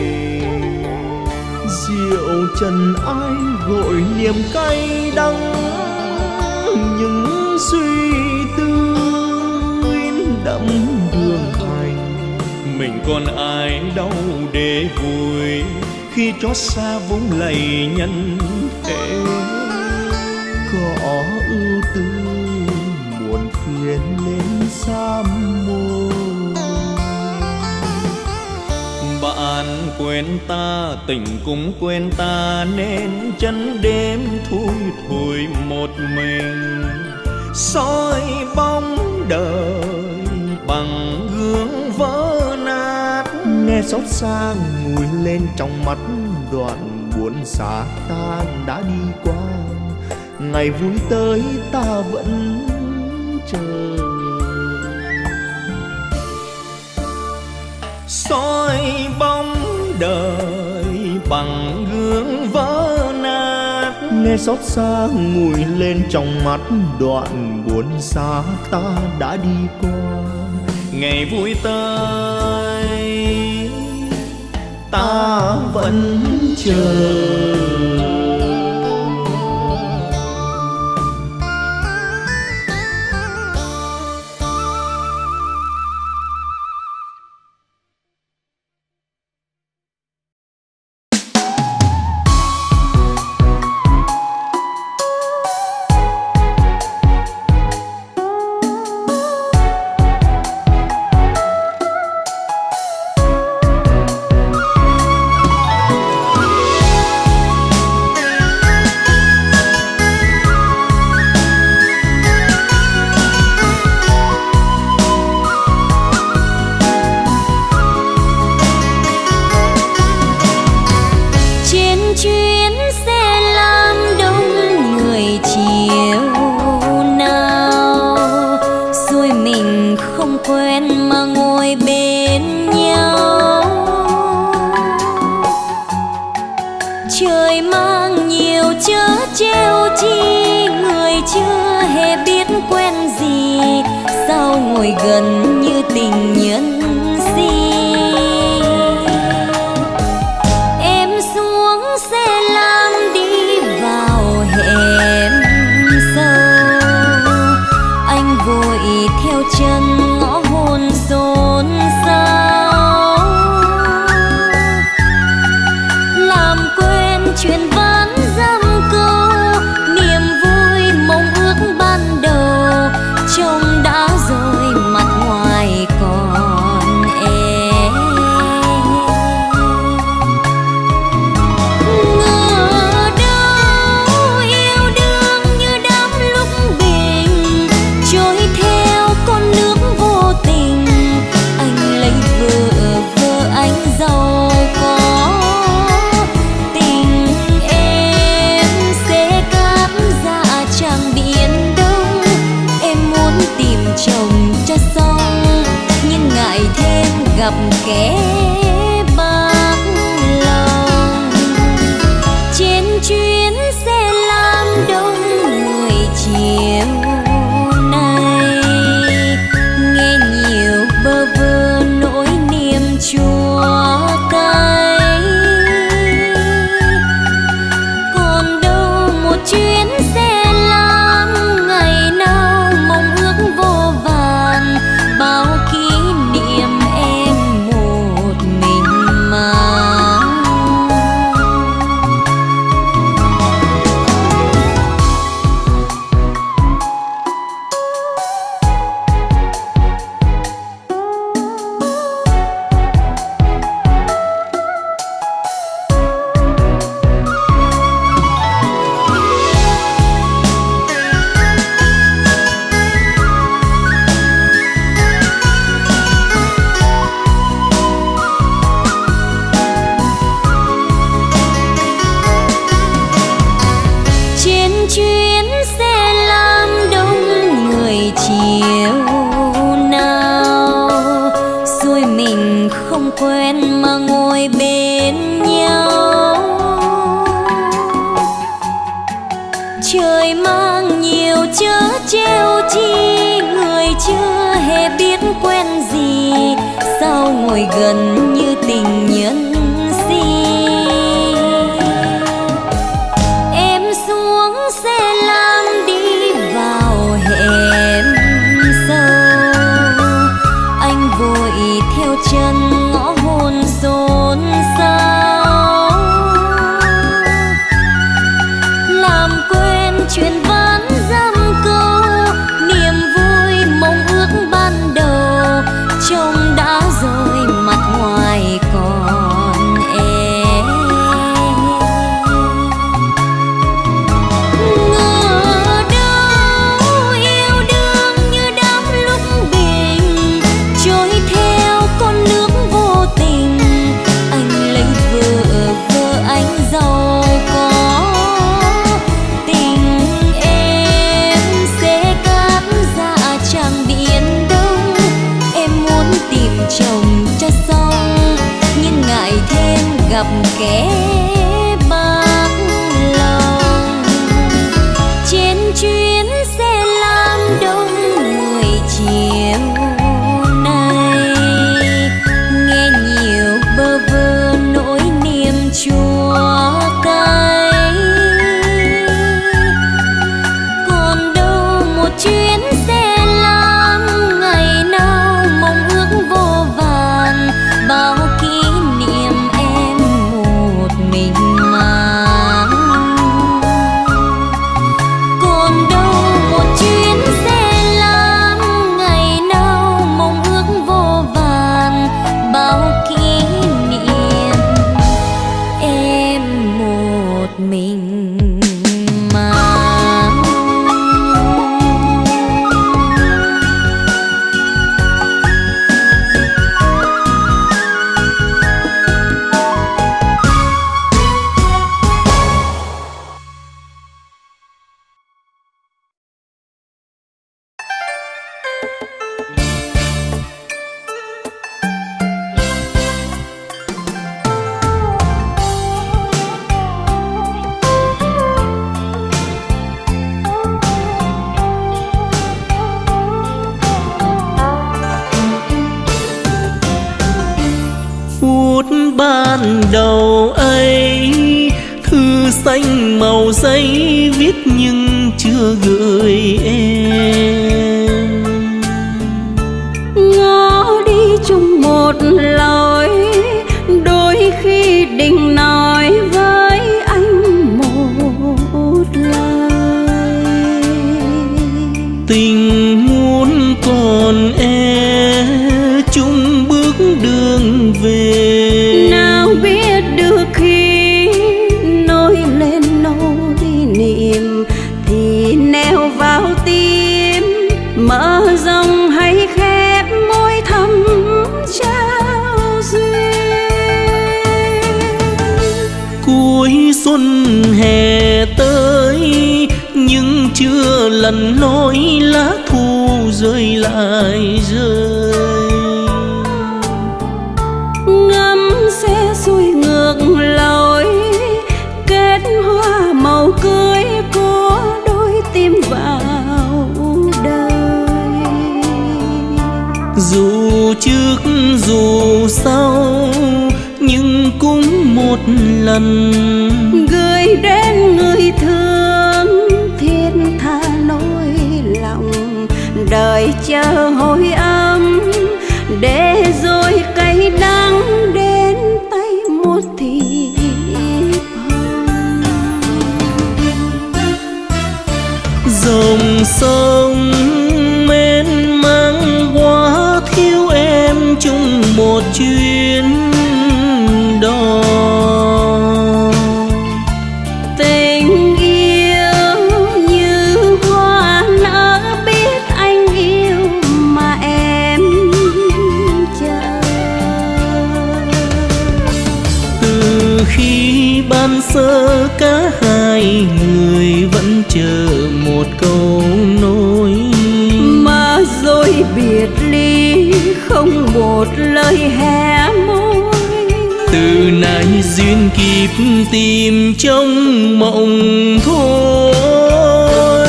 Diệu trần ai gọi niềm cay đắng, những suy tư đẫm đường hành. Mình còn ai đâu để vui, khi chót xa vũng lầy nhân thế. Có ưu tư muộn phiền lên xa môi. Bạn quên ta, tình cũng quên ta, nên chân đêm thui thủi một mình. Soi bóng đời bằng gương vỡ nát, nghe xót xa ngùi lên trong mắt. Đoạn buồn xa ta đã đi qua, ngày vui tới ta vẫn chờ. Soi bóng đời bằng gương vỡ nát, nghe xót xa ngùi lên trong mắt. Đoạn buồn xa ta đã đi qua, ngày vui tới ta vẫn chờ. không quen mà ngồi bên nhau. Trời mang nhiều chớ trêu chi, người chưa hề biết quen gì, sao ngồi gần như tình nhân si. Em xuống xe lam đi vào hẻm sâu, anh vội theo chân ngõ hôn xôn xao, làm quên chuyện ván dăm câu, niềm vui mong ước ban đầu trông đã rồi mặt ngoài còn em. Ngờ đâu yêu đương như đám lúc bình, trôi theo con nước vô tình. Anh lấy vợ, vợ anh giàu có, tình em sẽ cát ra chàng biển đông. Em muốn tìm chồng cho xong, nhưng ngại thêm gặp kẻ bạc lòng. Trên chuyến xe lam đông người chiều nay, nghe nhiều bơ vơ nỗi niềm chua cay. Còn đâu một chuyến xe lam ngày nào mong ước vô vàn, bao kỷ niệm em một mình mang. Trên chuyến xe lam đông người chiều nào, rồi mình không quen mà ngồi bên nhau. Trời mang nhiều chớ trêu chi, người chưa hề biết quen gì, sao ngồi gần như tình nhân si. Em xuống xe lam đi vào hẻm sâu, anh vội theo chân ngõ hôn xôn xao, làm quên chuyện ván dăm câu, niềm vui mong ước ban đầu trông đã rồi mặt ngoài còn em. Ngờ đâu yêu đương như đám lúc bình, trôi theo con nước vô tình. Anh lấy vợ, vợ anh giàu có, tình em sẽ cát ra chàng biển đông. Em muốn tìm chồng cho xong, nhưng ngại thêm gặp kẻ bạc lòng. Trên chuyến xe lam đông người chiều nay, nghe nhiều bơ vơ nỗi niềm chua cay. Còn đâu một chuyến xe lam ngày nào mong ước vô vàn, bao kỷ niệm em một mình ban đầu ấy, thư xanh màu giấy viết nhưng chưa gửi em. Ngó đi chung một lối, đôi khi định nói với anh một lời. Tình muốn còn chung bước đường về, nào biết được khi nối lên nỗi niềm thì neo vào tim, mở rộng hay khép môi thầm trao duyên. Cuối xuân hè tới nhưng chưa lần nỗi lá thu rơi lại rơi. Ngắm xe xuôi ngược lối, kết hoa màu cưới có đôi tim vào đời. Dù trước dù sau nhưng cũng một lần gửi đến người thương thiết tha nỗi lòng, đợi chờ hồi âm để rồi cay đắng đến tay một thiệp hồng. dòng sông mênh mang quá thiếu em chung một chuyến đò. Tình yêu như hoa nở biết anh yêu mà em chờ. Từ khi ban sơ cả hai người vẫn chờ một câu nói, mà rồi biệt ly không một lời hé môi. từ nay duyên kịp tìm trong mộng thôi.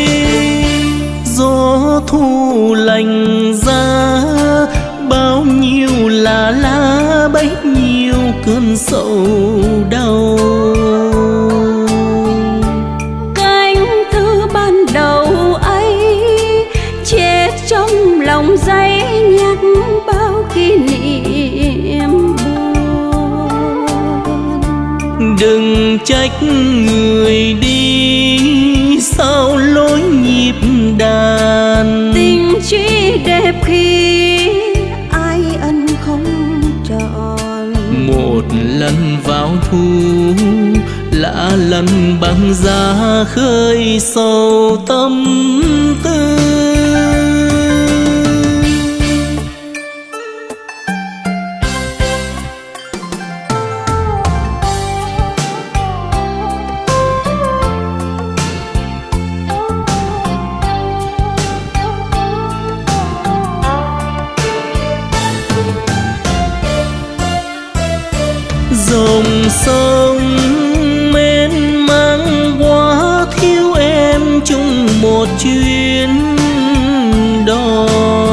Gió thu lành ra bao nhiêu là lá bấy nhiêu cơn sầu đau. Cánh thư ban đầu ấy chết trong lòng giấy nhắc bao kỷ niệm buồn. Đừng trách người đi sao lối nhịp đàn, Tình chỉ đẹp khi ai ân không trọn. một lần vào thu lạ lần băng giá khơi sâu tâm tư. Dòng sông mênh mang quá thiếu em chung một chuyến đò.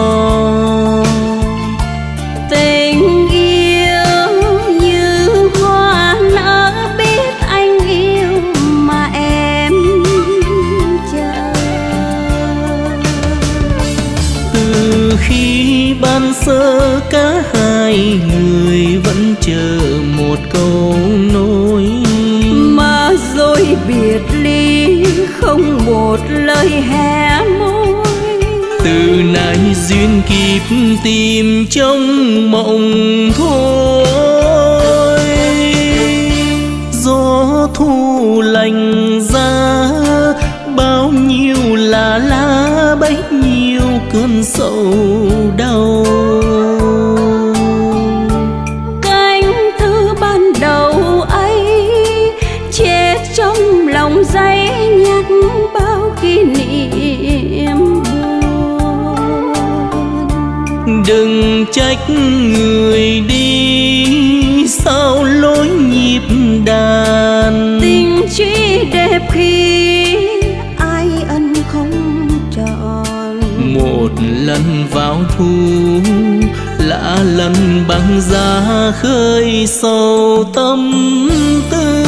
Tình yêu như hoa nở biết anh yêu mà em chờ. Từ khi ban sơ cả hai người vẫn chờ một câu nói, mà rồi biệt ly không một lời hé môi. từ nay duyên kịp tìm trong mộng thôi. Gió thu lành ra bao nhiêu là lá bấy nhiêu cơn sầu đau. Cánh thư ban đầu ấy chết trong lòng giấy nhắc bao kỷ niệm buồn. Đừng trách người đi sao lối nhịp đàn, Tình chỉ đẹp khi ai ân không trọn. một lần vào thu lạ lần bằng giá khơi sâu tâm tư.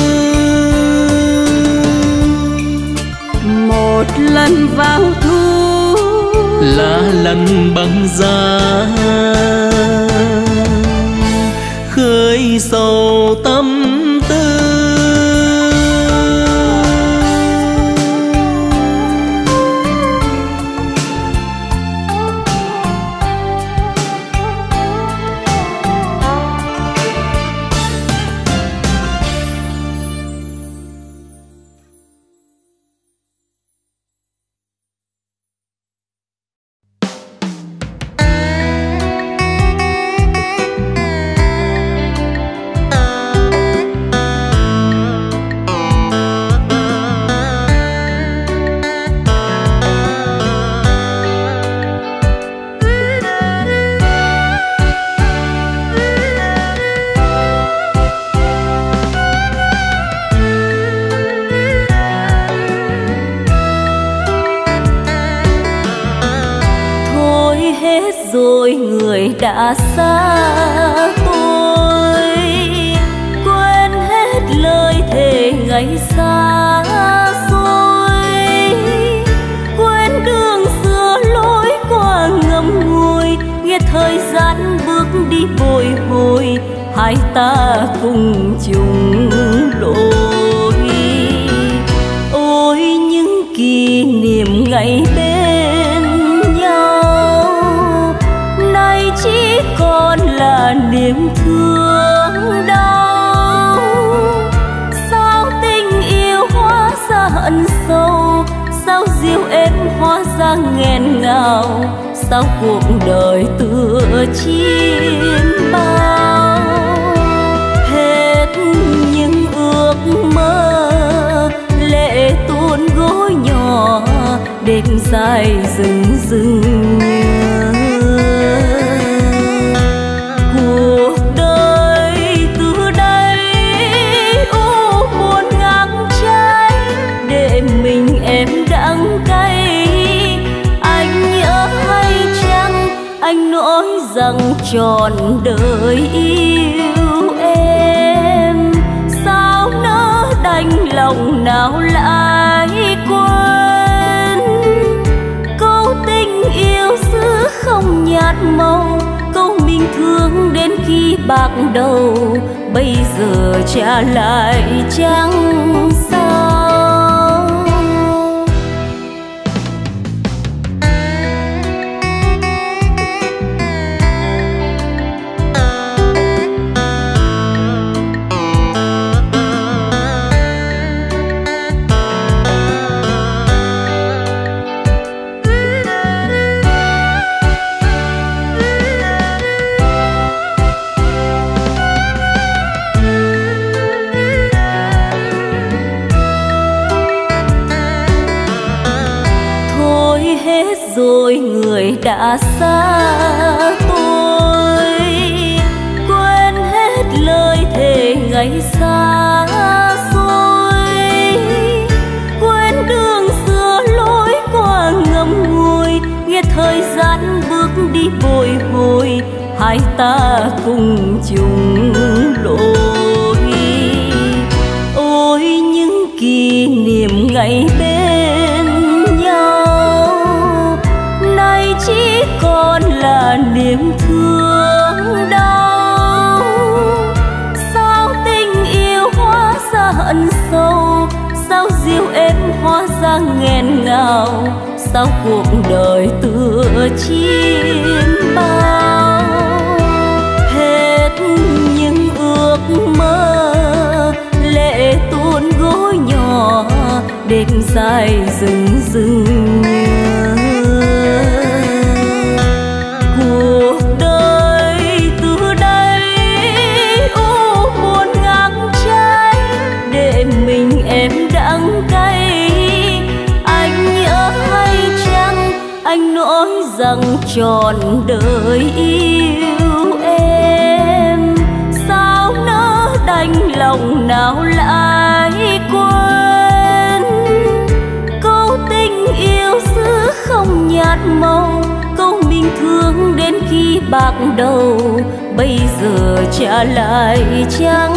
Một lần vào thu là lần bằng giá khơi sâu tâm tư. đã xa tôi, quên hết lời thề ngày xa xôi, quên đường xưa lối qua ngậm ngùi, nghe thời gian bước đi bồi hồi, hai ta cùng chung lối. Ôi những kỷ niệm ngày bên nhau, nay chỉ còn là niềm thương đau. Sao tình yêu hóa ra hận sâu, sao dịu êm hóa ra nghẹn ngào, sao cuộc đời tựa chim bao. Hết những ước mơ lệ tuôn gối nhỏ, đêm dài rừng rừng nhớ. Cuộc đời từ đây u buồn ngang trái, để mình em đắng cay. Anh nhớ hay chăng anh nói rằng trọn đời yêu em, sao nỡ đành lòng nào lại quên. Câu tình yêu xưa không nhạt màu, câu mình thương đến khi bạc đầu, bây giờ trả lại chẳng sao. Rồi người đã xa tôi, quên hết lời thề ngày xa xôi, quên đường xưa lối qua ngậm ngùi, nghe thời gian bước đi bồi hồi, hai ta cùng chung lối. Ôi những kỷ niệm ngày bên nhau, nay chỉ còn là niềm thương đau. Sao tình yêu hóa ra hận sâu, sao dịu êm hóa ra nghẹn ngào, sao cuộc đời tựa chim bao. Hết những ước mơ lệ tuôn gối nhỏ, đêm dài rừng rừng nhớ. Cuộc đời từ đây u buồn ngang trái, để mình em đắng cay. Anh nhớ hay chăng anh nói rằng trọn đời yêu em, sao nỡ đành lòng nào lại quên. Câu tình yêu xưa không nhạt màu, câu mình thương đến khi bạc đầu, bây trả lại chẳng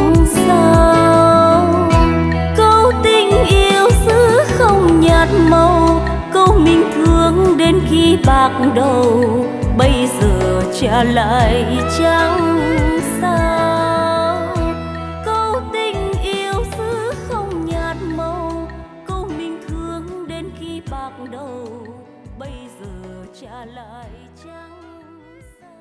sao. Câu tình yêu xứ không nhạt màu, câu mình thương đến khi bạc đầu, bây giờ trả lại chẳng sao. Câu tình yêu xứ không nhạt màu, câu mình thương đến khi bạc đầu, bây giờ trả lại chẳng sao.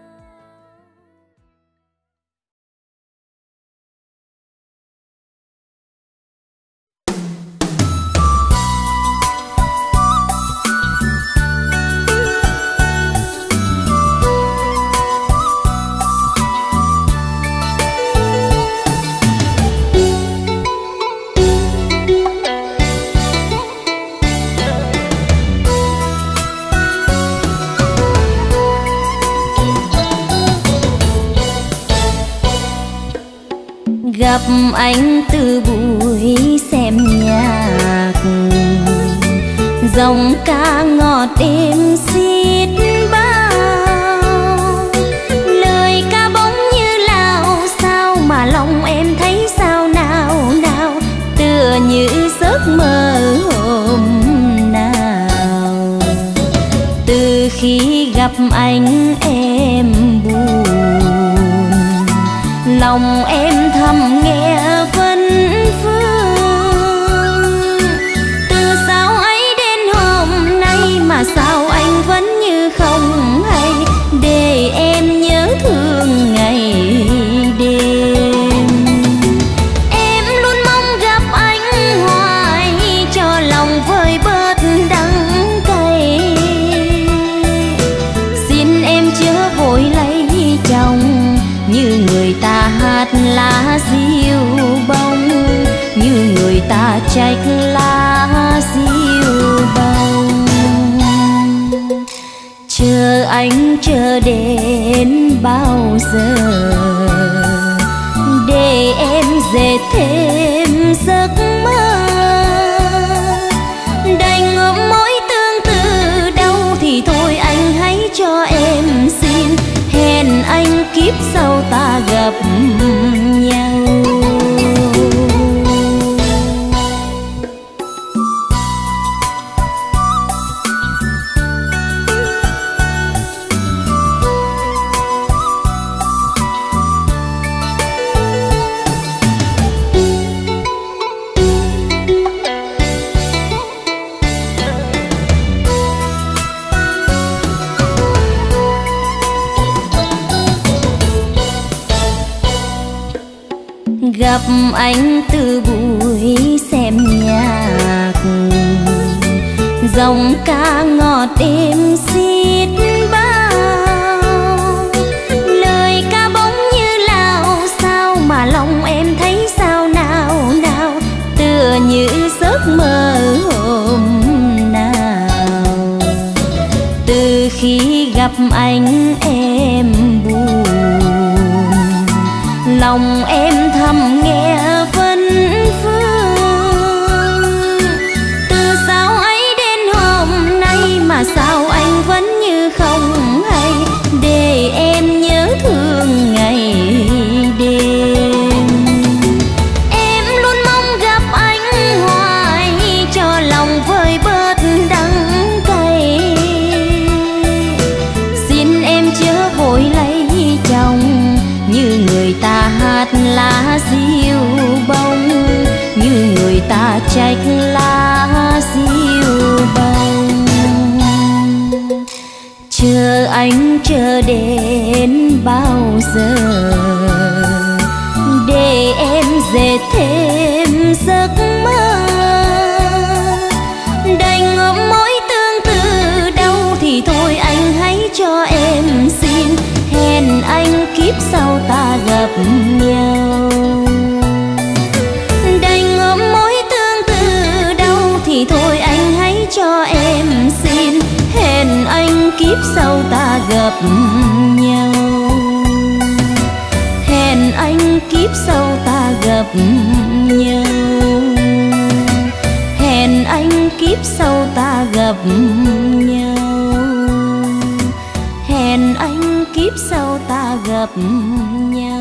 Gặp anh từ buổi xem nhạc, dòng ca ngọt êm xiết bao, lời ca bóng như lao sao mà lòng em thấy sao nào nào, tựa như giấc mơ hôm nào. Từ khi gặp anh em buồn, lòng em thầm nghe vấn vương. Từ sao ấy đến hôm nay mà sao anh vẫn như không hay, để em nhớ thương ngày đêm. Em luôn mong gặp anh hoài, cho lòng vơi bớt đắng cay. Xin em chớ vội lấy chồng, như người ta hát lá diêu bông, như người ta trách lá diêu bông. Chờ anh chờ đến bao giờ, để em dệt thêm giấc mơ. Đành ngậm mối tương tư đau thì thôi anh hãy cho em xin, hẹn anh kiếp sau ta gặp nhau. Gặp anh từ buổi xem nhạc, dòng ca ngọt êm xiết bao, lời ca bóng như lao sao mà lòng em thấy sao nào nào, tựa như giấc mơ hôm nào. Từ khi gặp anh em buồn, lòng em thầm nghe vấn vương. Từ sao ấy đến hôm nay mà sao anh vẫn như không hay, để em nhớ thương ngày đêm. Em luôn mong gặp anh hoài, cho lòng vơi bớt đắng cay. Xin em chớ vội lấy chồng, như người ta hát lá diêu bông, như người ta trách lá diêu bông. Chờ anh chờ đến bao giờ, để em dệt thêm giấc mơ. Đành ngậm mối tương tư đau thì thôi anh hãy cho em xin, hẹn anh kiếp sau ta gặp nhau. Đành ngậm mối tương tư đau thì thôi anh hãy cho em xin, hẹn anh kiếp sau ta gặp nhau. Hẹn anh kiếp sau ta gặp nhau. Hẹn anh kiếp sau ta gặp nhau. Hẹn anh kiếp sau ta gặp nhau.